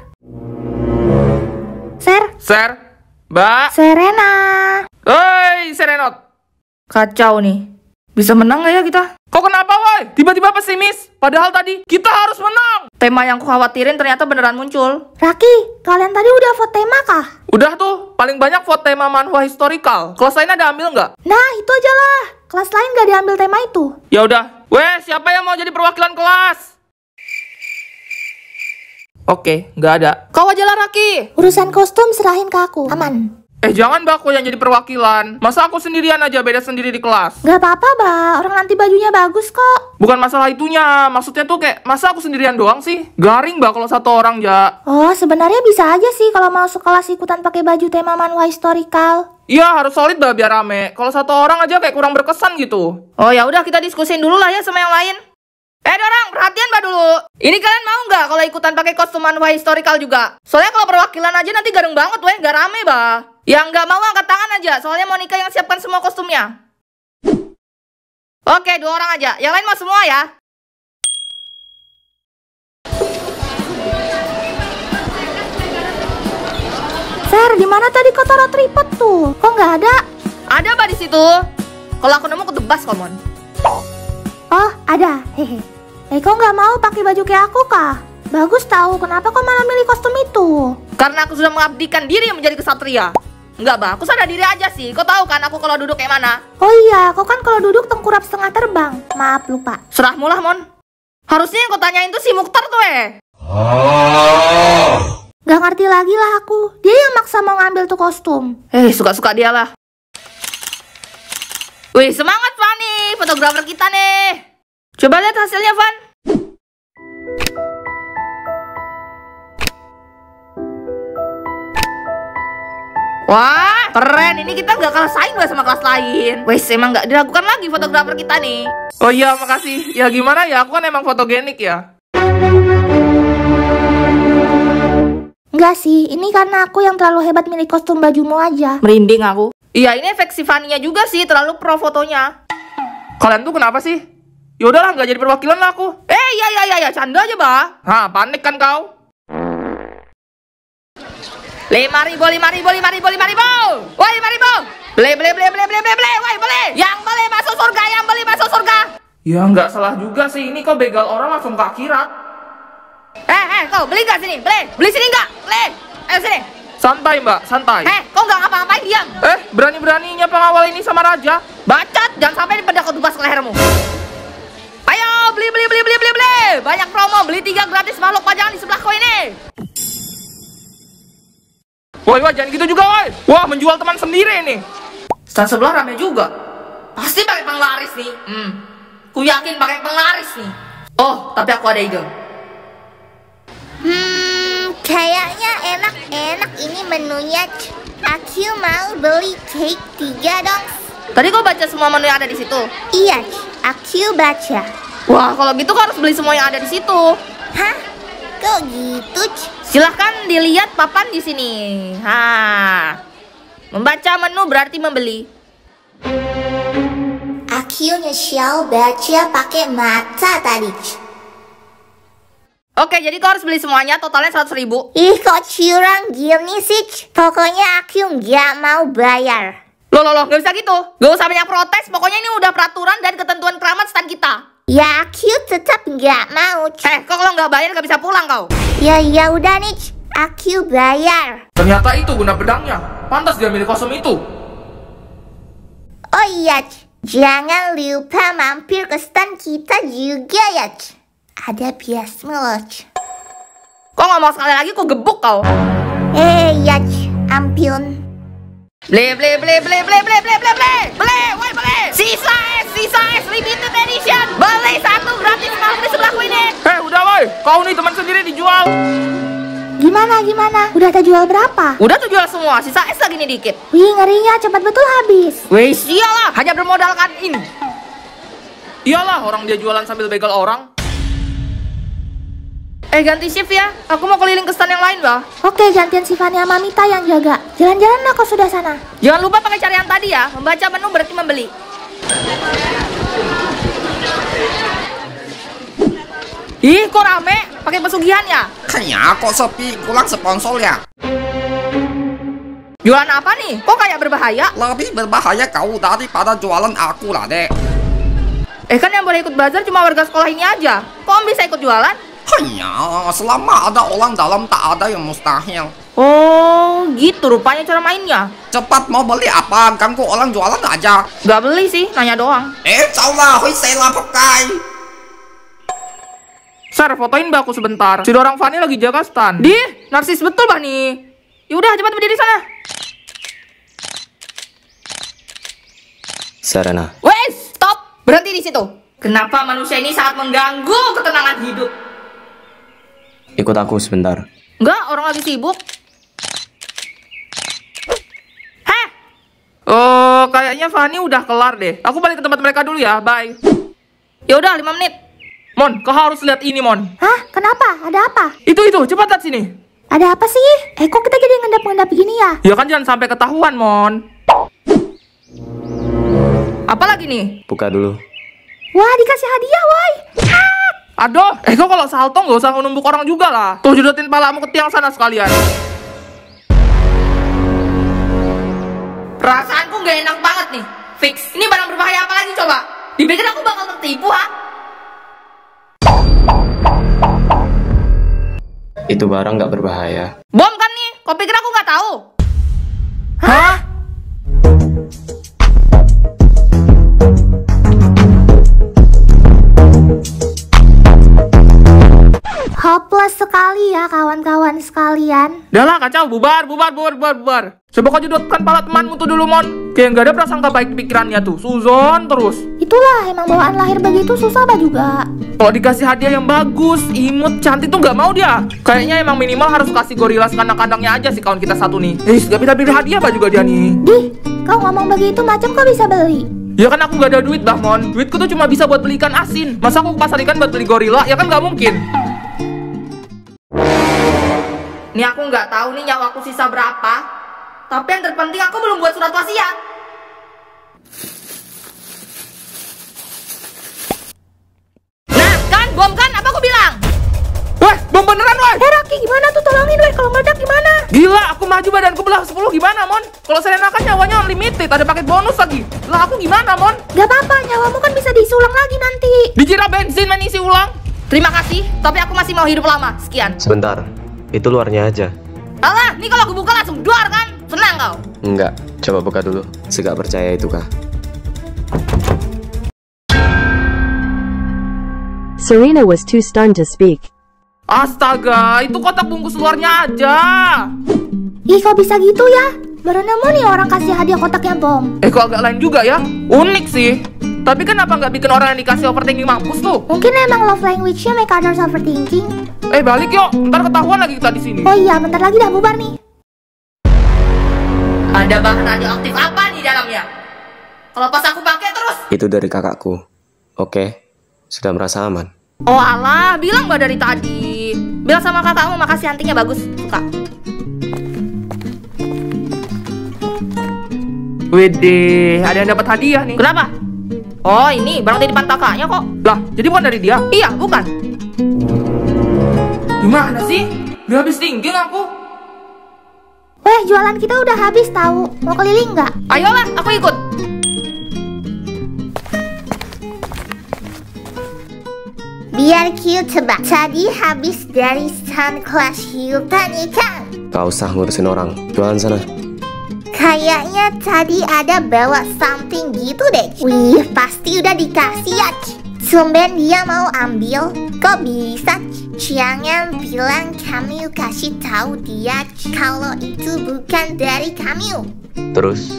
S1: Ser? Mbak?
S3: Serena.
S1: Hei, Serenot.
S2: Kacau nih. Bisa menang gak ya kita?
S1: Kok kenapa, woy? Tiba-tiba pesimis. Padahal tadi kita harus menang.
S2: Tema yang kukhawatirin ternyata beneran muncul.
S3: Raki, kalian tadi udah vote tema kah?
S1: Udah tuh, paling banyak vote tema manhwa historical. Kelas lain ada ambil nggak?
S3: Nah, itu aja lah. Kelas lain gak diambil tema itu.
S1: Ya udah. Weh, siapa yang mau jadi perwakilan kelas? Oke, nggak ada.
S2: Kau aja lah, Raki.
S3: Urusan kostum serahin ke aku. Aman.
S1: Jangan Mbak, aku yang jadi perwakilan. Masa aku sendirian aja, beda sendiri di kelas?
S3: Gak apa-apa, Mbak. Orang nanti bajunya bagus kok.
S1: Bukan masalah itunya, maksudnya tuh kayak, masa aku sendirian doang sih? Garing Mbak kalau satu orang, Ja.
S3: Oh, sebenarnya bisa aja sih kalau mau sekelas ikutan pakai baju tema manhwa historical.
S1: Iya, harus solid Mbak biar rame. Kalau satu orang aja kayak kurang berkesan gitu.
S2: Oh ya udah, kita diskusin dulu lah ya sama yang lain. Dorang, perhatian Mbak dulu. Ini kalian mau nggak kalau ikutan pakai kostum manhwa historical juga? Soalnya kalau perwakilan aja nanti garing banget weh, nggak rame Mbak. Yang nggak mau angkat tangan aja, soalnya Monica yang siapkan semua kostumnya. Oke, 2 orang aja. Yang lain mau semua ya.
S3: Ser, di mana tadi kau taruh tripod tuh? Kok nggak ada?
S2: Ada Mbak di situ. Kalau aku nemu ketebas komon.
S3: Oh, ada. Hehe. Kau nggak mau pakai baju kayak aku kah? Bagus tahu. Kenapa kau malah milih kostum itu?
S2: Karena aku sudah mengabdikan diri menjadi kesatria. Enggak, Mbak. Aku sadar diri aja sih. Kau tahu kan aku kalau duduk kayak mana?
S3: Oh iya, kau kan kalau duduk tengkurap setengah terbang. Maaf, lupa.
S2: Serahmu lah, Mon. Harusnya yang kau tanyain tuh si Mukhtar tuh
S3: Gak ngerti lagi lah aku. Dia yang maksa mau ngambil tuh kostum.
S2: Suka-suka dia lah. Wih, semangat Fanny, fotografer kita nih. Coba lihat hasilnya, Van. Wah, keren. Ini kita nggak kalah saing lah sama kelas lain. Wih, emang nggak diragukan lagi fotografer kita nih.
S1: Oh iya, makasih. Ya gimana ya, aku kan emang fotogenik ya.
S3: Enggak sih, ini karena aku yang terlalu hebat milih kostum bajumu aja.
S2: Merinding aku. Iya, ini efek si Fanny-nya juga sih, terlalu pro fotonya.
S1: Kalian tuh kenapa sih? Ya udahlah, nggak jadi perwakilan lah aku.
S2: Iya, canda aja, Mbak.
S1: Hah, panik kan kau?
S2: 5.000. Woi, 5.000. Beli. Woi, beli. Yang beli masuk surga,
S1: Ya nggak salah juga sih, ini kok begal orang langsung ke akhirat.
S2: Kau beli nggak sini? Beli sini nggak? Beli. Ayo sini.
S1: Santai Mbak, santai.
S2: Kau nggak ngapa-ngapain, diam.
S1: Berani-beraninya pengawal ini sama raja.
S2: Bacot, jangan sampai dipedak ketubas ke lehermu. Ayo, beli. Banyak promo, beli 3 gratis makhluk pajangan di sebelah kau ini.
S1: Woi, jangan gitu juga, woi. Wah, menjual teman sendiri nih.
S2: Stand sebelah rame juga. Pasti pakai penglaris nih. Ku yakin pakai penglaris nih. Oh, tapi aku ada ide.
S3: Kayaknya enak-enak ini menunya. Aku mau beli cake 3 dong.
S2: Tadi kau baca semua menu yang ada di situ?
S3: Iya, aku baca.
S2: Wah, kalau gitu kau harus beli semua yang ada di situ.
S3: Hah? Kok gitu?
S2: Silahkan dilihat papan di sini. Membaca menu berarti membeli.
S3: Aku nyesel baca pakai mata tadi.
S2: Oke, jadi kau harus beli semuanya, totalnya 100.000.
S3: Ih, kok curang gini sih? Pokoknya aku nggak mau bayar.
S2: Loh, nggak bisa gitu. Gak usah banyak protes, pokoknya ini udah peraturan dan ketentuan keramat stand kita.
S3: Ya, aku tetap nggak mau.
S2: Kok kalau nggak bayar nggak bisa pulang kau.
S3: Ya udah nih, aku bayar.
S1: Ternyata itu guna pedangnya. Pantas dia milih kostum itu.
S3: Oh iya, jangan lupa mampir ke stand kita juga ya. Ada biasmu loh.
S2: Kok ngomong sekali lagi kok gebuk kau.
S3: Ya, ampun.
S2: Beli. Woi, beli. Sisa es limited edition. Beli 1 gratis makhluk di sebelahku ini.
S1: Udah woi, kau nih teman sendiri dijual.
S3: Gimana? Udah terjual berapa?
S2: Udah terjual semua, sisa es lagi nih dikit.
S3: Wih, ngerinya cepat betul habis.
S2: Wih, iyalah, hanya bermodalkan ini.
S1: Iyalah, orang dia jualan sambil begal orang.
S2: Ganti shift ya. Aku mau keliling ke stand yang lain, Mbak.
S3: Oke, gantian si Fanny sama Mita yang jaga. Jalan-jalan aku sudah sana.
S2: Jangan lupa pakai cara yang tadi ya. Membaca menu berarti membeli. Ih, kok rame? Pakai pesugihan ya?
S11: Kayaknya kok sepi, kurang sponsor ya.
S2: Jualan apa nih? Kok kayak berbahaya?
S11: Lebih berbahaya kau daripada jualan aku lah, Dek.
S2: Kan yang boleh ikut bazar cuma warga sekolah ini aja. Kok Om bisa ikut jualan?
S11: Hanya selama ada orang dalam tak ada yang mustahil.
S2: Oh, gitu rupanya cara mainnya.
S11: Cepat mau beli apa? Ganggu orang jualan aja.
S2: Gak beli sih, nanya doang.
S11: Coba hui saya pakai.
S1: Sir, fotoin Mbak aku sebentar. Si orang Fanny lagi jaga stand.
S2: Narsis betul Bah nih. Yaudah, cepat berdiri sana.
S6: Serena.
S2: Wes, stop! Berhenti di situ. Kenapa manusia ini sangat mengganggu ketenangan hidup?
S6: Ikut aku sebentar.
S2: Enggak, orang lagi sibuk. Heh!
S1: Oh, kayaknya Fanny udah kelar deh. Aku balik ke tempat mereka dulu ya, bye.
S2: Ya udah, 5 menit.
S1: Mon, kau harus lihat ini, Mon.
S3: Hah? Kenapa? Ada apa?
S1: Itu, cepat lihat sini.
S3: Ada apa sih? Kok kita jadi ngendap-ngendap gini ya?
S1: Ya kan jangan sampai ketahuan, Mon.
S2: Apa lagi nih?
S6: Buka dulu.
S3: Wah, dikasih hadiah, woi.
S1: Aduh, kau kalau salto nggak usah numbuk orang juga lah. Tuh, jodotin palamu ke tiang sana sekalian.
S2: Perasaanku nggak enak banget nih. Fix, ini barang berbahaya apa lagi coba? Dipikir aku bakal tertipu, ha?
S6: Itu barang nggak berbahaya.
S2: Bom kan nih? Kau pikir aku nggak tahu?
S1: Hah?
S3: Hopeless sekali ya kawan-kawan sekalian.
S1: Udah lah, kacau. Bubar. Coba kau jodotkan pala temanmu tuh dulu, Mon. Kayak nggak ada prasangka baik di pikirannya tuh. Suzon terus.
S3: Itulah, emang bawaan lahir begitu susah bah juga.
S1: Kalau dikasih hadiah yang bagus, imut, cantik tuh nggak mau dia. Kayaknya emang minimal harus kasih gorila sekandang-kandangnya aja sih kawan kita satu nih. Nggak bisa beli hadiah bah juga dia nih.
S3: Dih, kau ngomong begitu macam kau bisa beli.
S1: Ya kan aku nggak ada duit bah, Mon. Duitku tuh cuma bisa buat beli ikan asin. Masa aku ke pasar ikan buat beli gorila? Ya kan nggak mungkin.
S2: Nih aku nggak tahu nih nyawaku sisa berapa. Tapi yang terpenting aku belum buat surat wasiat. Nah kan, bom kan? Apa aku bilang?
S1: Wah, bom beneran, wah.
S3: Rocky, gimana tuh? Tolongin, weh. Kalau meledak gimana?
S1: Gila, aku maju badanku belah 10 gimana, Mon? Kalau Serena kan nyawanya unlimited, ada paket bonus lagi. Lah aku gimana, Mon?
S3: Gak apa-apa, nyawamu kan bisa diisi ulang lagi nanti.
S1: Dikira bensin main isi ulang.
S2: Terima kasih, tapi aku masih mau hidup lama. Sekian.
S6: Sebentar. Itu luarnya aja.
S2: Alah, nih kalau aku buka langsung duar kan? Senang kau?
S6: Enggak, coba buka dulu. Segak percaya itu kah?
S12: Serena was too stunned to speak.
S1: Astaga, itu kotak bungkus luarnya aja.
S3: Ih, kok bisa gitu ya? Baru nemu nih orang kasih hadiah kotaknya bom.
S1: Kok agak lain juga ya? Unik sih. Tapi kenapa nggak bikin orang yang dikasih overthinking mampus tuh?
S3: Mungkin emang love language-nya make others overthinking.
S1: Balik yuk, ntar ketahuan lagi kita di sini.
S3: Oh iya, bentar lagi dah bubar nih.
S2: Ada bahan radioaktif apa di dalamnya? Kalau pas aku pakai terus.
S6: Itu dari kakakku. Oke, sudah merasa aman.
S2: Oh alah, bilang mbak dari tadi. Bilang sama kakakmu makasih antingnya bagus, suka.
S1: Widih, ada yang dapat hadiah nih.
S2: Kenapa? Oh ini, barang titipan kakaknya kok.
S1: Lah, jadi bukan dari dia?
S2: Iya, bukan.
S1: Gimana sih? Udah habis tinggal aku.
S3: Weh, jualan kita udah habis tahu. Mau keliling nggak?
S2: Ayolah, aku ikut.
S3: Biar cute coba. Tadi habis dari Sun Clash Hilton ikan.
S6: Gak usah ngurusin orang. Jualan sana.
S3: Kayaknya tadi ada bawa something gitu deh. Wih, pasti udah dikasih ya. Tumben dia mau ambil. Kok bisa? Jangan bilang kamu kasih tahu dia kalau itu bukan dari kamu.
S6: Terus?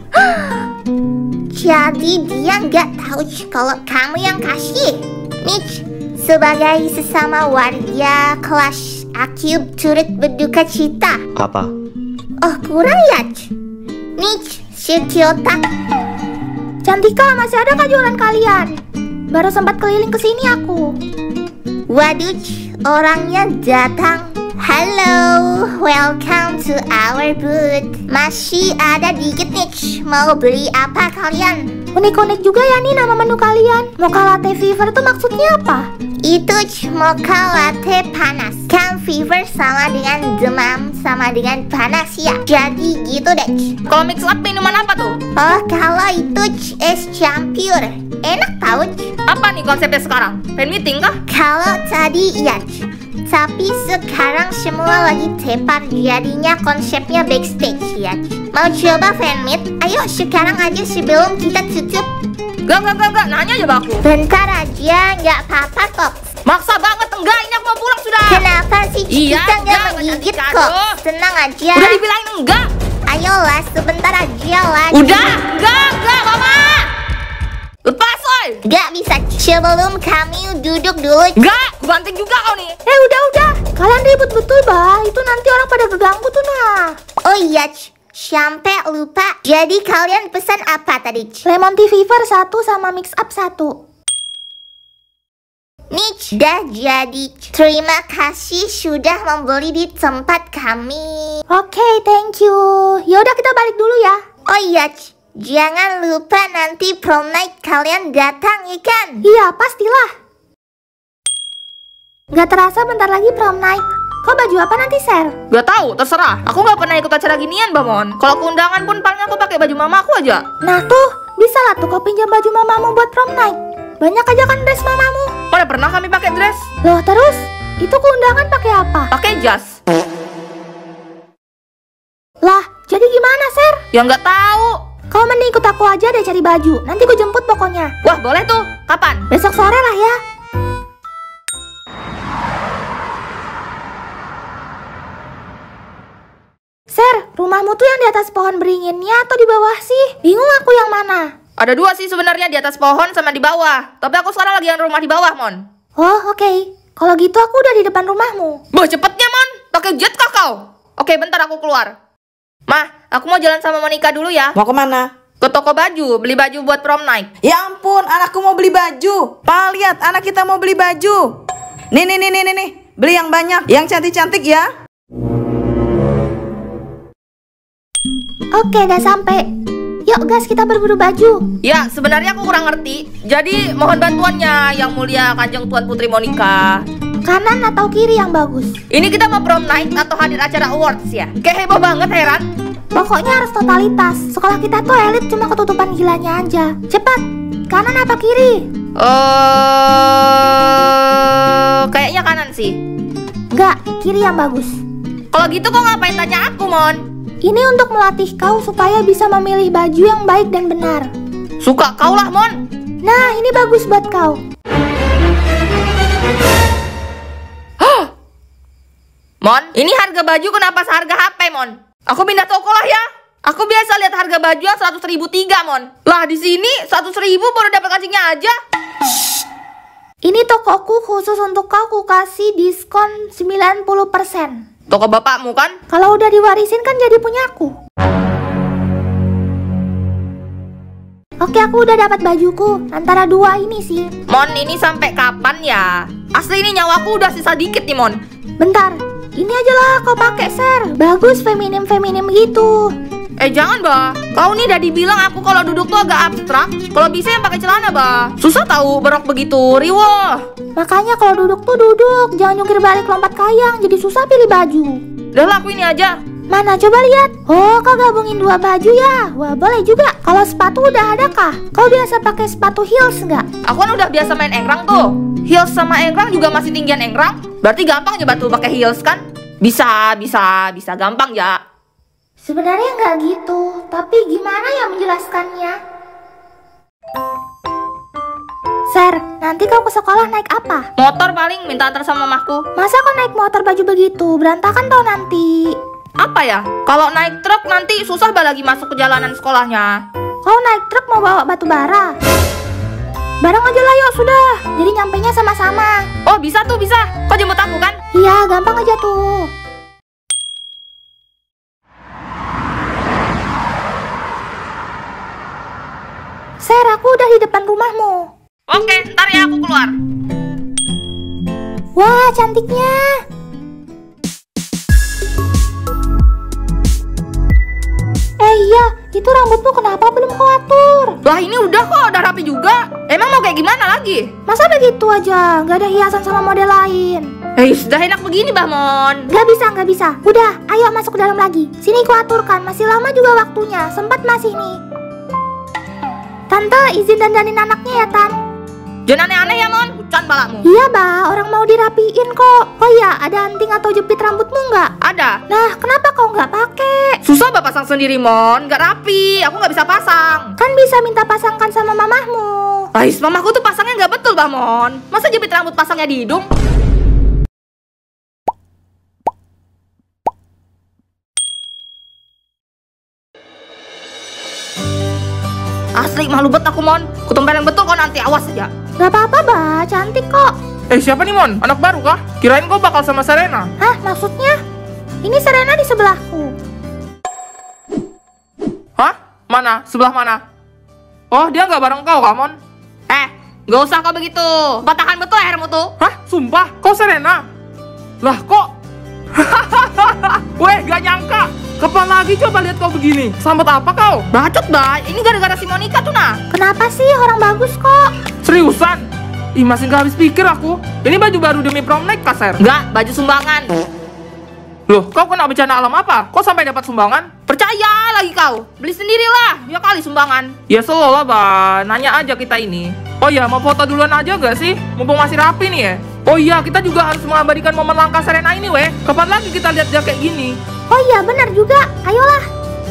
S3: Jadi dia nggak tahu kalau kamu yang kasih. Mitch, sebagai sesama warga kelas aku turut berduka cita.
S6: Apa?
S3: Oh kurang ya? Mitch, Shikyotak. Cantika, masih ada kah jualan kalian? Baru sempat keliling ke sini aku. Waduh, orangnya datang. Halo, welcome to our booth. Masih ada dikit nih. Mau beli apa kalian? Unik-unik juga ya nih nama menu kalian. Mocha latte fever tuh maksudnya apa? Itu mocha latte panas. Kan fever sama dengan demam sama dengan panas ya. Jadi gitu deh.
S2: Kalau mix up minuman apa tuh?
S3: Oh, kalau itu es campur. Enak tau.
S2: Apa nih konsepnya sekarang? Fan meeting kah?
S3: Kalau tadi iya. Tapi sekarang semua lagi tepar, jadinya konsepnya backstage ya. Mau coba fan meet? Ayo sekarang aja sebelum kita tutup.
S2: Gak, nanya aja aku.
S3: Bentar aja, nggak apa-apa kok.
S2: Maksa banget, enggak, ini aku mau pulang sudah.
S3: Kenapa sih?
S2: Iya,
S3: kita nggak menggigit kok. Tenang aja.
S2: Udah dibilangin enggak.
S3: Ayolah, sebentar aja lah.
S2: Udah, enggak, mama.
S3: Gak bisa, sebelum kami duduk dulu.
S2: Gak, banting juga kau nih.
S3: Udah. Kalian ribut betul, bah. Itu nanti orang pada keganggu tuh, nah. Oh iya, sampai lupa. Jadi kalian pesan apa tadi? Lemon tea fever 1 sama mix up 1. Nih, dah jadi. Terima kasih sudah membeli di tempat kami. Oke, thank you. Yaudah kita balik dulu ya. Oh iya, jangan lupa nanti prom night kalian datang, ikan. Iya, pastilah. Gak terasa bentar lagi prom night. Kau baju apa nanti, Ser?
S2: Gak tahu, terserah. Aku gak pernah ikut acara ginian, Bamon. Kalau ke undangan pun paling aku pakai baju mama aku aja.
S3: Nah tuh, bisa lah tuh kau pinjam baju mamamu buat prom night. Banyak aja kan dress mamamu.
S2: Mana pernah kami pakai dress?
S3: Loh terus, itu ke undangan pakai apa?
S2: Pakai jas.
S3: Lah, jadi gimana, Ser?
S2: Ya nggak tahu.
S3: Kau mending ikut aku aja deh cari baju. Nanti gue jemput pokoknya.
S2: Wah, boleh tuh. Kapan?
S3: Besok sore lah ya. Ser, rumahmu tuh yang di atas pohon beringinnya atau di bawah sih? Bingung aku yang mana.
S2: Ada dua sih sebenarnya, di atas pohon sama di bawah. Tapi aku sekarang lagi yang rumah di bawah, Mon.
S3: Oh, oke. Kalau gitu aku udah di depan rumahmu.
S2: Boh, cepetnya, Mon. Pakai jet kah kau? Oke, bentar aku keluar. Mah, aku mau jalan sama Monica dulu ya.
S13: Mau kemana?
S2: Ke toko baju, beli baju buat prom night.
S13: Ya ampun, anakku mau beli baju. Pa, lihat, anak kita mau beli baju. Nih. Beli yang banyak, yang cantik-cantik ya.
S3: Oke, udah sampai. Yuk gas, kita berburu baju.
S2: Ya, sebenarnya aku kurang ngerti. Jadi, mohon bantuannya Yang Mulia Kanjeng Tuan Putri Monica.
S3: Kanan atau kiri yang bagus?
S2: Ini kita mau prom night atau hadir acara awards ya? Kayak heboh banget, heran.
S3: Pokoknya harus totalitas. Sekolah kita tuh elit, cuma ketutupan gilanya aja. Cepat, kanan apa kiri?
S2: Kayaknya kanan sih.
S3: Enggak, kiri yang bagus.
S2: Kalau gitu kok ngapain tanya aku, Mon?
S3: Ini untuk melatih kau supaya bisa memilih baju yang baik dan benar.
S2: Suka kau lah, Mon.
S3: Nah, ini bagus buat kau.
S2: Mon, ini harga baju kenapa seharga HP, Mon? Aku pindah toko lah ya. Aku biasa lihat harga baju yang 100.003, Mon. Lah, di sini 100.000 baru dapat kancingnya aja.
S3: Ini tokoku khusus untuk kau, ku kasih diskon 90%.
S2: Toko bapakmu kan?
S3: Kalau udah diwarisin kan jadi punyaku. Oke, aku udah dapat bajuku. Antara dua ini sih.
S2: Mon, ini sampai kapan ya? Asli ini nyawaku udah sisa dikit nih, Mon.
S3: Bentar, ini aja lah kau pakai, Ser. Bagus, feminim-feminim gitu.
S2: Jangan, Bah. Kau nih udah dibilang aku kalau duduk tuh agak abstrak. Kalau bisa yang pakai celana, Bah. Susah tahu berok begitu, riwah.
S3: Makanya kalau duduk tuh duduk, jangan jungkir balik lompat kayang, jadi susah pilih baju.
S2: Udah lah, aku ini aja.
S3: Mana coba lihat. Oh, kau gabungin dua baju ya? Wah, boleh juga. Kalau sepatu udah ada kah? Kau biasa pakai sepatu heels nggak?
S2: Aku kan udah biasa main engrang tuh. Heels sama engrang juga masih tinggian engrang. Berarti gampang aja batu pakai heels kan? Bisa gampang ya.
S3: Sebenarnya nggak gitu, tapi gimana ya menjelaskannya? Ser, nanti kau ke sekolah naik apa?
S2: Motor paling, minta antar sama mamaku.
S3: Masa kau naik motor baju begitu? Berantakan tau nanti.
S2: Apa ya? Kalau naik truk nanti susah lagi masuk ke jalanan sekolahnya.
S3: Kau naik truk mau bawa batu bara? Bareng aja lah yuk, sudah. Jadi nyampenya sama-sama.
S2: Oh, bisa tuh, bisa. Kau jemput aku kan?
S3: Iya, gampang aja tuh. Ser, aku udah di depan rumahmu.
S2: Oke, ntar ya aku keluar.
S3: Wah, cantiknya. Iya, itu rambutmu kenapa belum kau atur?
S2: Lah ini udah kok, udah rapi juga. Emang mau kayak gimana lagi?
S3: Masa begitu aja, nggak ada hiasan sama model lain?
S2: Sudah enak begini, Bahmon.
S3: Nggak bisa. Udah, ayo masuk ke dalam lagi. Sini ku aturkan, masih lama juga waktunya. Sempat masih nih. Tante, izin dandanin anaknya ya, Tan.
S2: Jangan aneh-aneh ya, Mon. Hujan balakmu.
S3: Iya, Ba. Orang mau dirapiin kok. Oh iya, ada anting atau jepit rambutmu nggak?
S2: Ada.
S3: Nah, kenapa kau nggak pakai?
S2: Susah Bapak pasang sendiri, Mon. Nggak rapi. Aku nggak bisa pasang.
S3: Kan bisa minta pasangkan sama mamahmu.
S2: Mamaku tuh pasangnya nggak betul, Bahmon. Masa jepit rambut pasangnya di hidung? Asli Asli malu bet aku Mon. Kutempelan betul kok nanti, awas aja.
S3: Gak apa-apa, Bah. Cantik kok.
S1: Siapa nih Mon? Anak baru kah? Kirain kau bakal sama Serena.
S3: Hah, maksudnya? Ini Serena di sebelahku.
S1: Hah? Mana? Sebelah mana? Oh, dia nggak bareng kau, Mon?
S2: Gak usah kau begitu. Patahkan betul lehermu tuh.
S1: Hah? Sumpah? Kau Serena? Lah kok? Weh, gak nyangka. Kapan lagi coba lihat kau begini? Sambut apa kau?
S2: Bacot, Bah. Ini gara-gara si Monica tuh, nah.
S3: Kenapa sih? Orang bagus kok.
S1: Seriusan? Ih, masih gak habis pikir aku. Ini baju baru demi prom night kah, Ser?
S2: Enggak, baju sumbangan.
S1: Loh, kau kena bencana alam apa? Kok sampai dapat sumbangan?
S2: Percaya lagi kau. Beli sendirilah. Ya kali sumbangan.
S1: Ya slow lah, Bah. Nanya aja kita ini. Oh iya, mau foto duluan aja gak sih? Mumpung masih rapi nih ya. Oh iya, kita juga harus mengabadikan momen langka Serena ini, weh. Kapan lagi kita lihat dia kayak gini?
S3: Oh iya, benar juga. Ayolah.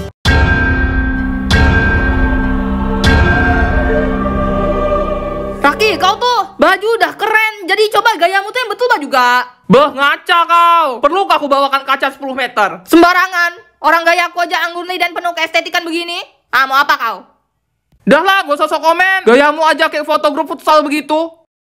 S2: Raki, kau tuh baju udah keren. Jadi coba gayamu tuh yang betul Bah juga.
S1: Beh, ngaca kau. Perlukah aku bawakan kaca 10 meter?
S2: Sembarangan. Orang gaya aku aja anggun dan penuh keestetikan begini. Mau apa kau?
S1: Dah lah, gak usah sok komen. Gayamu aja kayak foto grup futsal begitu.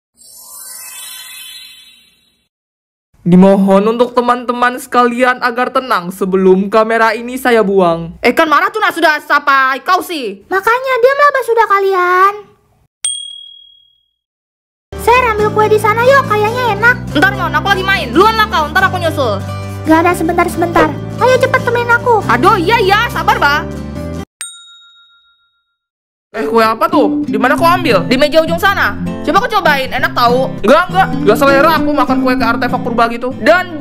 S1: Dimohon untuk teman-teman sekalian agar tenang sebelum kamera ini saya buang.
S2: Kan mana tuh nak sudah sapa kau sih?
S3: Makanya diamlah Bah sudah kalian. Ser, ambil kue di sana yuk, kayaknya enak.
S2: Ntar Mon, aku lagi main. Duluan lah kau, ntar aku nyusul.
S3: Gak ada sebentar-sebentar. Ayo cepet temenin aku.
S2: Aduh, iya, sabar Bah.
S1: Kue apa tuh? Di mana kau ambil?
S2: Di meja ujung sana. Coba kau cobain, enak tahu.
S1: Enggak selera aku makan kue ke artefak purba gitu.
S2: Don't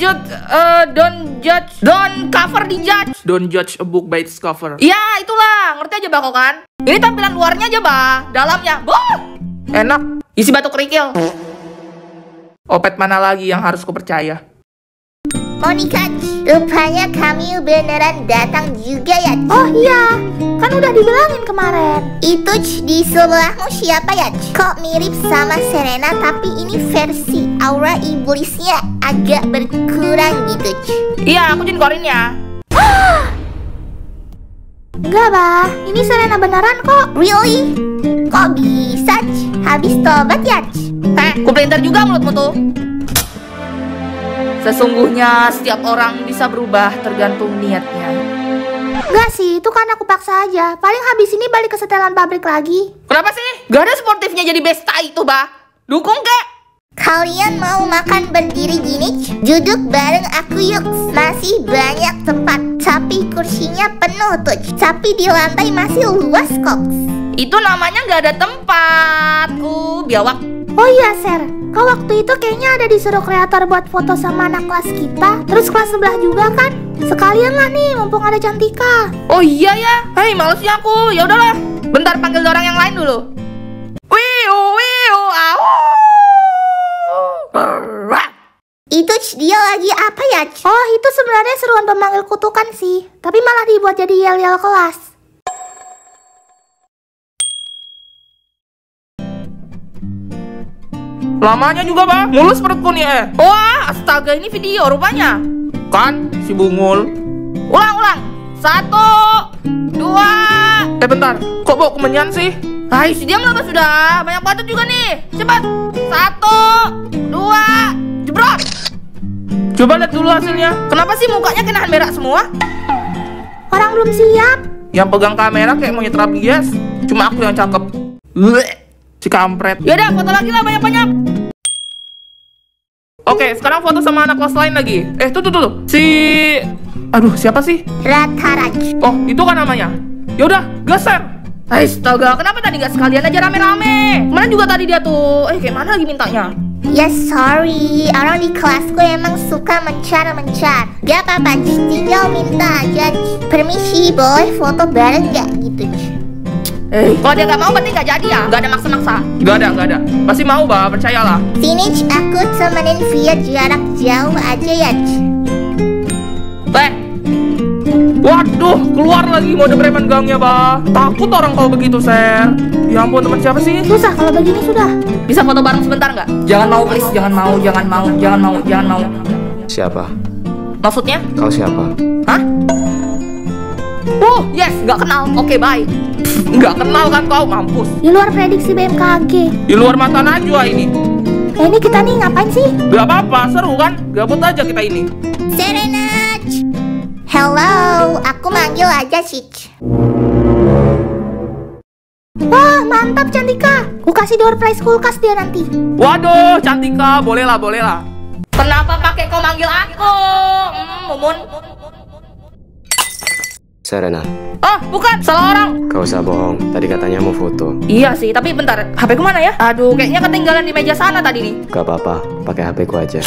S2: cover di judge.
S1: Don't judge a book by its cover.
S2: Iya, itulah. Ngerti aja Bah kau kan? Ini tampilan luarnya aja Bah, dalamnya.
S1: Enak.
S2: Isi batu kerikil.
S1: Opet mana lagi yang harus ku percaya?
S3: Monica, rupanya kamu beneran datang juga ya? Oh iya, kan udah dibilangin kemarin. Itu di sebelahmu siapa ya? Kok mirip sama Serena tapi ini versi aura iblisnya agak berkurang gitu.
S2: Iya, aku Jin Korin ya.
S3: Enggak Bah, ini Serena beneran kok. Really? Kok bisa? Habis tobat ya?
S2: Ku pelintir juga mulutmu tuh. Sesungguhnya setiap orang bisa berubah tergantung niatnya.
S3: Enggak sih, itu kan aku paksa aja. Paling habis ini balik ke setelan pabrik lagi.
S2: Kenapa sih? Gak ada sportifnya jadi besta itu Bah. Dukung kek?
S3: Kalian mau makan berdiri gini? Duduk bareng aku yuk. Masih banyak tempat, tapi kursinya penuh tuh. Tapi di lantai masih luas kok.
S2: Itu namanya gak ada tempat. Biawak.
S3: Oh iya Ser, kau waktu itu kayaknya ada disuruh kreator buat foto sama anak kelas kita. Terus kelas sebelah juga kan? Sekalian lah nih, mumpung ada Cantika.
S2: Oh iya ya. Hei, malesnya aku. Ya udahlah. Bentar panggil orang yang lain dulu.
S3: Itu dia lagi apa ya? Oh, itu sebenarnya seruan pemanggil kutukan sih. Tapi malah dibuat jadi yel-yel kelas.
S1: Lamanya juga Bah, mulus perutku nih
S2: Wah, astaga ini video rupanya.
S1: Kan, si bungul.
S2: Ulang. 1, 2.
S1: Bentar, kok bau kemenyan sih?
S2: Hai, diam lah sudah. Banyak banget juga nih. Cepat. 1, 2, jebrot.
S1: Coba lihat dulu hasilnya.
S2: Kenapa sih mukanya kenahan merah semua?
S3: Orang belum siap.
S1: Yang pegang kamera kayak monyet rabies. Cuma aku yang cakep. Si kampret.
S2: Yaudah, foto lagi lah banyak-banyak.
S1: Oke, sekarang foto sama anak kelas lain lagi. Tuh. Aduh, siapa sih?
S3: Rataraj.
S1: Oh, itu kan namanya. Yaudah, geser.
S2: Astaga, kenapa tadi gak sekalian aja rame-rame? Mana juga tadi dia tuh. Kayak mana lagi mintanya?
S3: Ya sorry, orang di kelasku emang suka mencar-mencar. Gak apa-apa, tinggal minta aja. Permisi, boleh foto bareng gak gitu?
S2: Kalau dia gak mau berarti gak jadi ya? Gak ada maksa-maksa?
S1: Gak ada. Pasti mau Bah, percayalah.
S3: Sini aku temenin via jarak jauh aja ya.
S1: Waduh, keluar lagi mode preman gangnya Bah. Takut orang kalau begitu Ser. Ya ampun, teman siapa sih?
S3: Susah kalau begini sudah.
S2: Bisa foto bareng sebentar gak? Jangan mau please, jangan mau.
S6: Siapa?
S2: Maksudnya?
S6: Kau siapa?
S2: Hah? Yes, gak kenal. Oke, bye.
S1: Nggak kenal kan kau, mampus.
S3: Di luar prediksi BMKG.
S1: Di luar mata Najwa ini.
S3: Ini kita nih ngapain sih?
S1: Gak apa-apa, seru kan? Gabut aja kita ini.
S3: Serena. Hello, aku manggil aja Sich. Wah, mantap Cantika. Aku kasih door prize kulkas dia nanti.
S1: Waduh, Cantika, boleh lah, boleh lah. Kenapa pakai kau manggil aku? Mumun.
S6: Serena,
S2: Oh, bukan, salah orang.
S6: gak usah bohong. Tadi katanya mau foto.
S2: Iya sih, tapi bentar, HP ku mana ya? Aduh, kayaknya ketinggalan di meja sana tadi nih.
S6: Gak apa-apa, pakai HP ku aja.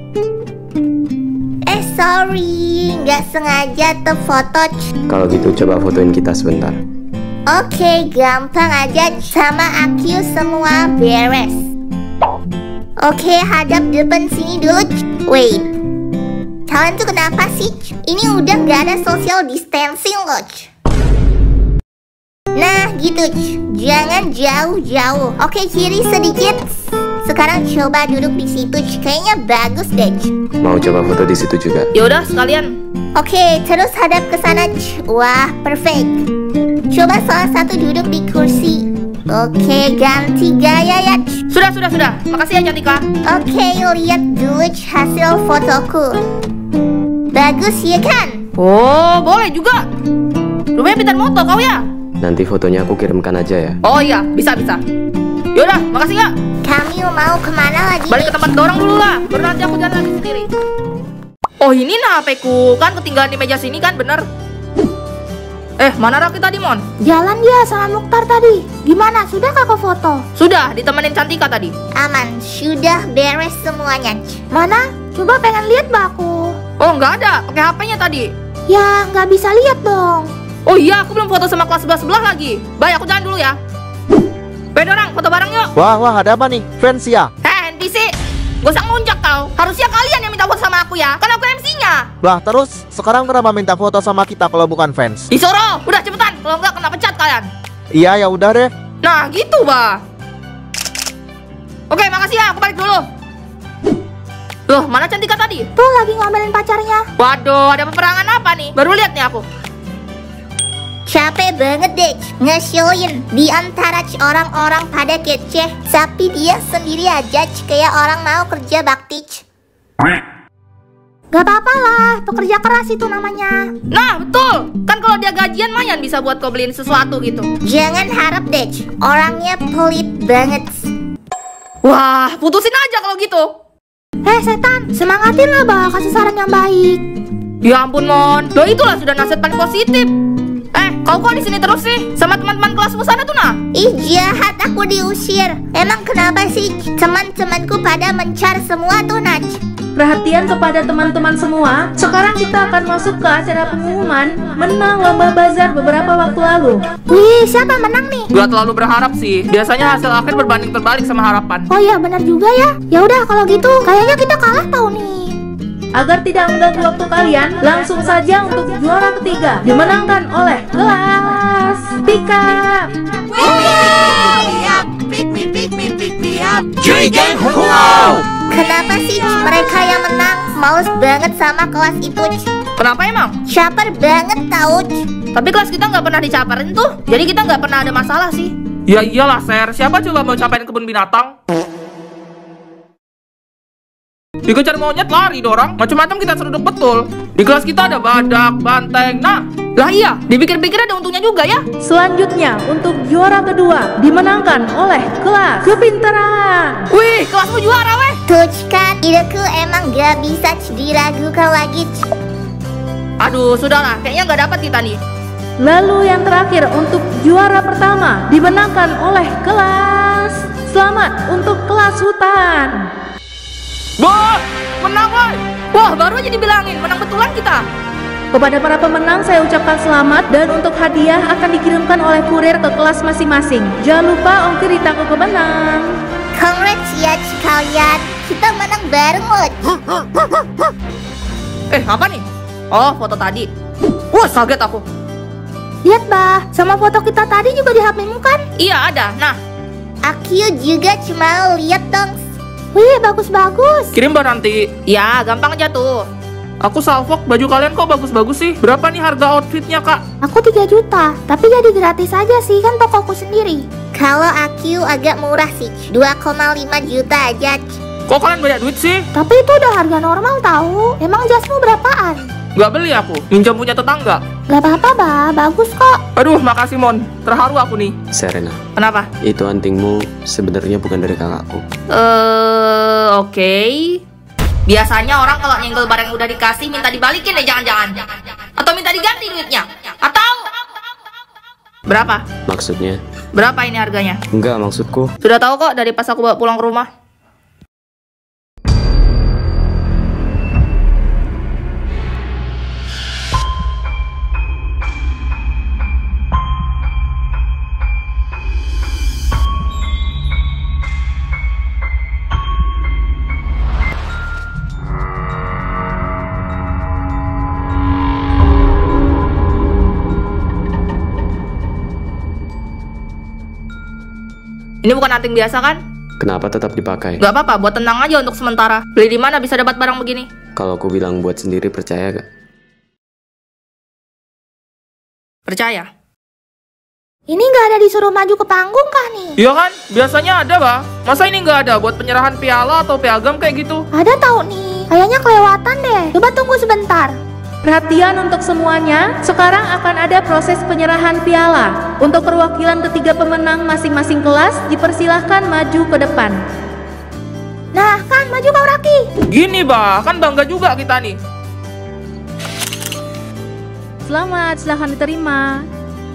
S3: Sorry, nggak sengaja terfoto.
S6: Kalau gitu coba fotoin kita sebentar.
S3: Oke, gampang aja. Sama aku semua beres. Oke, hadap depan sini dulu. Wait, kalian tuh kenapa sih? Ini udah nggak ada social distancing loh. Nah, gitu. Jangan jauh-jauh. Oke, kiri sedikit. Sekarang coba duduk di situ. Kayaknya bagus deh.
S6: Mau coba foto di situ juga?
S2: Yaudah, sekalian.
S3: Oke, terus hadap ke sana. Wah, perfect. Coba salah satu duduk di kursi. Oke, ganti gaya ya.
S2: Sudah. Makasih ya, Cantika.
S3: Oke, lihat dulu hasil fotoku. Bagus ya kan?
S2: Oh, boleh juga. Rupanya pintar moto kau ya?
S6: Nanti fotonya aku kirimkan aja ya.
S2: Oh iya, bisa. Yaudah, makasih ya.
S3: Kami mau kemana lagi?
S2: Balik ke tempat dorong dulu lah, baru nanti aku jalan lagi sendiri. Oh ini nah HP ku, kan ketinggalan di meja sini kan, bener. Mana Raki tadi, Mon?
S3: Jalan dia sama Mukhtar tadi. Gimana, sudah kakak foto?
S2: Sudah, ditemenin Cantika tadi.
S3: Aman, sudah beres semuanya. Mana? Coba pengen lihat aku.
S2: Oh nggak ada, pakai HP-nya tadi.
S3: Ya, nggak bisa lihat dong.
S2: Oh iya, aku belum foto sama kelas sebelah lagi. Baik, aku jalan dulu ya. Dorang, foto bareng yuk.
S14: Wah, ada apa nih? Friends ya?
S2: NPC, gak usah ngunjak kau. Harusnya kalian yang minta foto sama aku ya, kan aku MC-nya.
S14: Lah, terus sekarang kenapa minta foto sama kita kalau bukan fans?
S2: Disuruh, udah cepetan, kalau enggak kena pecat kalian.
S14: Iya, ya udah deh.
S2: Nah, gitu, Bah. Oke, makasih ya, aku balik dulu. Loh, mana Cantika tadi?
S3: Tuh lagi ngomelin pacarnya.
S2: Waduh, ada peperangan apa nih? Baru lihat nih aku.
S3: Capek banget deh nge-showin di antara orang-orang pada kece, tapi dia sendiri aja kayak orang mau kerja bakti. Gak apa-apa lah, pekerja keras itu namanya.
S2: Nah, betul. Kan kalau dia gajian mayan bisa buat kau beliin sesuatu gitu.
S3: Jangan harap deh, orangnya pelit banget.
S2: Wah, putusin aja kalau gitu.
S3: Setan, semangatin lah Bah, kasih saran yang baik.
S2: Ya ampun, Mon. Loh itulah sudah nasihat paling positif. Kau kok di sini terus sih? Sama teman-teman kelasmu sana tuh nah?
S3: Ih jahat, aku diusir. Emang kenapa sih? Teman-temanku pada mencar semua tuh Naj.
S8: Perhatian kepada teman-teman semua. Sekarang kita akan masuk ke acara pengumuman menang lomba bazar beberapa waktu lalu.
S3: Wih, siapa menang nih?
S1: Gak terlalu berharap sih. Biasanya hasil akhir berbanding terbalik sama harapan.
S3: Oh iya, benar juga ya. Ya udah kalau gitu, kayaknya kita kalah tau nih.
S8: Agar tidak mengganggu waktu kalian, langsung saja untuk juara ketiga dimenangkan oleh kelas Pika.
S3: Kenapa sih mereka yang menang? Males banget sama kelas itu.
S2: Kenapa emang?
S3: Caper banget tau.
S2: Tapi kelas kita nggak pernah dicaperin tuh. Jadi kita nggak pernah ada masalah sih.
S1: Ya iyalah, Ser. Siapa coba mau capain kebun binatang? Dikejar monyet lari dorang. Macam-macam kita seruduk betul. Di kelas kita ada badak, banteng. Nah,
S2: lah iya, dipikir-pikir ada untungnya juga ya.
S8: Selanjutnya untuk juara kedua dimenangkan oleh kelas Kepintaran.
S2: Wih, kelasmu juara weh.
S3: Tuh kan, ideku emang gak bisa diragukan lagi.
S2: Aduh, sudahlah, kayaknya nggak dapat kita nih.
S8: Lalu yang terakhir untuk juara pertama dimenangkan oleh kelas. Selamat untuk kelas hutan.
S1: Wah, menang woy.
S2: Wah, baru aja dibilangin, menang betulan kita.
S8: Kepada para pemenang saya ucapkan selamat dan untuk hadiah akan dikirimkan oleh kurir ke kelas masing-masing. Jangan lupa ongkir ditanggung ke pemenang.
S3: Congrats ya kalian, kita menang bareng loh.
S2: Apa nih? Oh, foto tadi. Wah, kaget aku.
S3: Lihat Bah, sama foto kita tadi juga di HP-mu kan?
S2: Iya ada, nah.
S3: Aku juga cuma lihat dong. Wih, bagus-bagus.
S1: Kirim Bah nanti.
S2: Ya, gampang aja tuh.
S1: Aku salfok, baju kalian kok bagus-bagus sih. Berapa nih harga outfitnya, Kak?
S3: Aku 3 juta, tapi jadi gratis aja sih, kan tokoku sendiri. Kalau aku agak murah sih, 2,5 juta aja.
S1: Kok kalian banyak duit sih?
S3: Tapi itu udah harga normal tahu. Emang jasmu berapaan?
S1: Nggak beli aku, minjam punya tetangga.
S3: Gak apa-apa, Bah, bagus kok.
S1: Aduh, makasih Mon, terharu aku nih.
S6: Serena,
S1: Kenapa?
S6: itu antingmu sebenarnya bukan dari kakakku.
S2: Oke. Biasanya orang kalau nyenggol barang yang udah dikasih minta dibalikin deh, jangan-jangan. Atau minta diganti duitnya. Atau berapa?
S6: Maksudnya?
S2: Berapa ini harganya?
S6: Enggak, maksudku.
S2: Sudah tahu kok dari pas aku bawa pulang ke rumah. Ini bukan anting biasa kan?
S6: Kenapa tetap dipakai?
S2: Gak apa-apa, buat tenang aja untuk sementara. Beli di mana bisa dapat barang begini?
S6: Kalau aku bilang buat sendiri, percaya gak?
S2: Percaya.
S3: Ini nggak ada disuruh maju ke panggung kah nih?
S1: Iya kan? Biasanya ada, Bah. Masa ini nggak ada buat penyerahan piala atau piagam kayak gitu?
S3: Ada tahu nih. Kayaknya kelewatan deh. Coba tunggu sebentar.
S8: Perhatian untuk semuanya, sekarang akan ada proses penyerahan piala. Untuk perwakilan ketiga pemenang masing-masing kelas, dipersilahkan maju ke depan.
S3: Nah, kan maju Kak Raki.
S1: Gini, Bah, kan bangga juga kita nih.
S8: Selamat, silahkan diterima.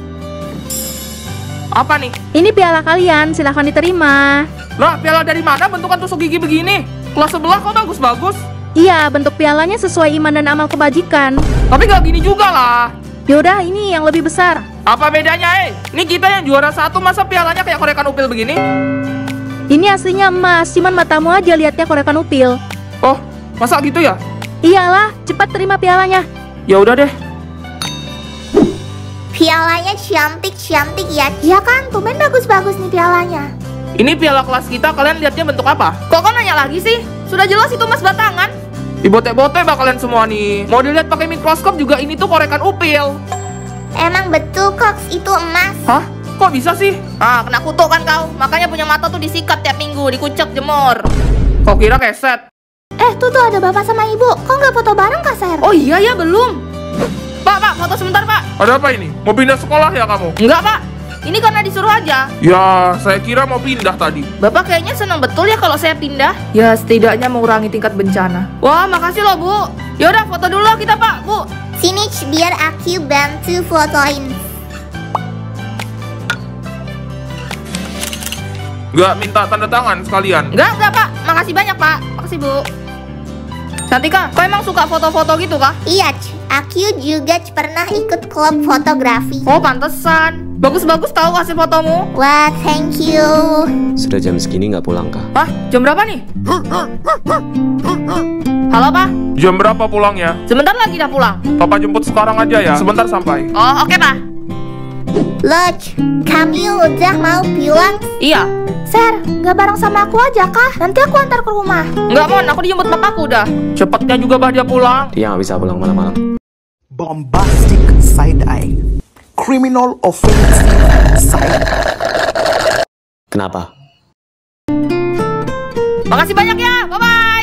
S1: Apa nih?
S8: Ini piala kalian, silahkan diterima.
S1: Lah, piala dari mana bentukan tusuk gigi begini? Kelas sebelah kok bagus-bagus.
S8: Iya, bentuk pialanya sesuai iman dan amal kebajikan.
S1: Tapi gak gini juga lah.
S8: Yaudah, ini yang lebih besar.
S1: Apa bedanya, Ini kita yang juara 1, masa pialanya kayak korekan upil begini?
S8: Ini aslinya emas, cuman matamu aja liatnya korekan upil.
S1: Oh, masa gitu ya?
S8: Iyalah, cepat terima pialanya.
S1: Ya udah deh.
S3: Pialanya cantik-cantik ya. Ya kan, tumben bagus-bagus nih pialanya.
S1: Ini piala kelas kita, kalian lihatnya bentuk apa?
S2: Kok nanya lagi sih? Sudah jelas itu emas batangan.
S1: Dibote-bote bah kalian semua nih. Mau dilihat pakai mikroskop juga ini tuh korekan upil.
S3: Emang betul kok itu emas.
S1: Hah? Kok bisa sih?
S2: Ah, kena kutuk kan kau. Makanya punya mata tuh disikat tiap minggu, dikucek jemur.
S1: Kau kira keset?
S3: Tuh ada bapak sama ibu. Kok nggak foto bareng Kak Ser?
S2: Oh iya ya, belum. Pak, foto sebentar Pak.
S5: Ada apa ini? Mau pindah sekolah ya kamu?
S2: Enggak Pak, ini karena disuruh aja.
S5: Ya, saya kira mau pindah tadi.
S2: Bapak kayaknya senang betul ya kalau saya pindah. Ya, setidaknya mengurangi tingkat bencana. Wah, makasih loh Bu. Yaudah, foto dulu kita Pak, Bu.
S3: Sini biar aku bantu fotoin.
S5: Nggak minta tanda tangan sekalian?
S2: Enggak Pak. Makasih banyak Pak. Makasih Bu. Cantika, kau emang suka foto-foto gitu kah?
S3: Iya, aku juga pernah ikut klub fotografi.
S2: Oh, pantesan. Bagus-bagus tahu hasil fotomu.
S3: Wah, thank you.
S6: Sudah jam segini nggak pulang kah?
S2: Hah? Jam berapa nih? Halo, Pak.
S5: Jam berapa pulangnya?
S2: Sebentar lagi dah pulang.
S5: Papa jemput sekarang aja ya, sebentar sampai.
S2: Oh, oke, Pak.
S3: Loh, kamu udah mau pulang?
S2: Iya.
S3: Ser, nggak bareng sama aku aja kah? Nanti aku antar ke rumah.
S2: Nggak, Mon, aku dijemput papaku udah.
S1: Cepatnya juga bah dia pulang.
S6: Dia nggak bisa pulang malam-malam.
S15: Bombastic side eye, criminal offensive side.
S6: Kenapa?
S2: Makasih banyak ya, bye-bye.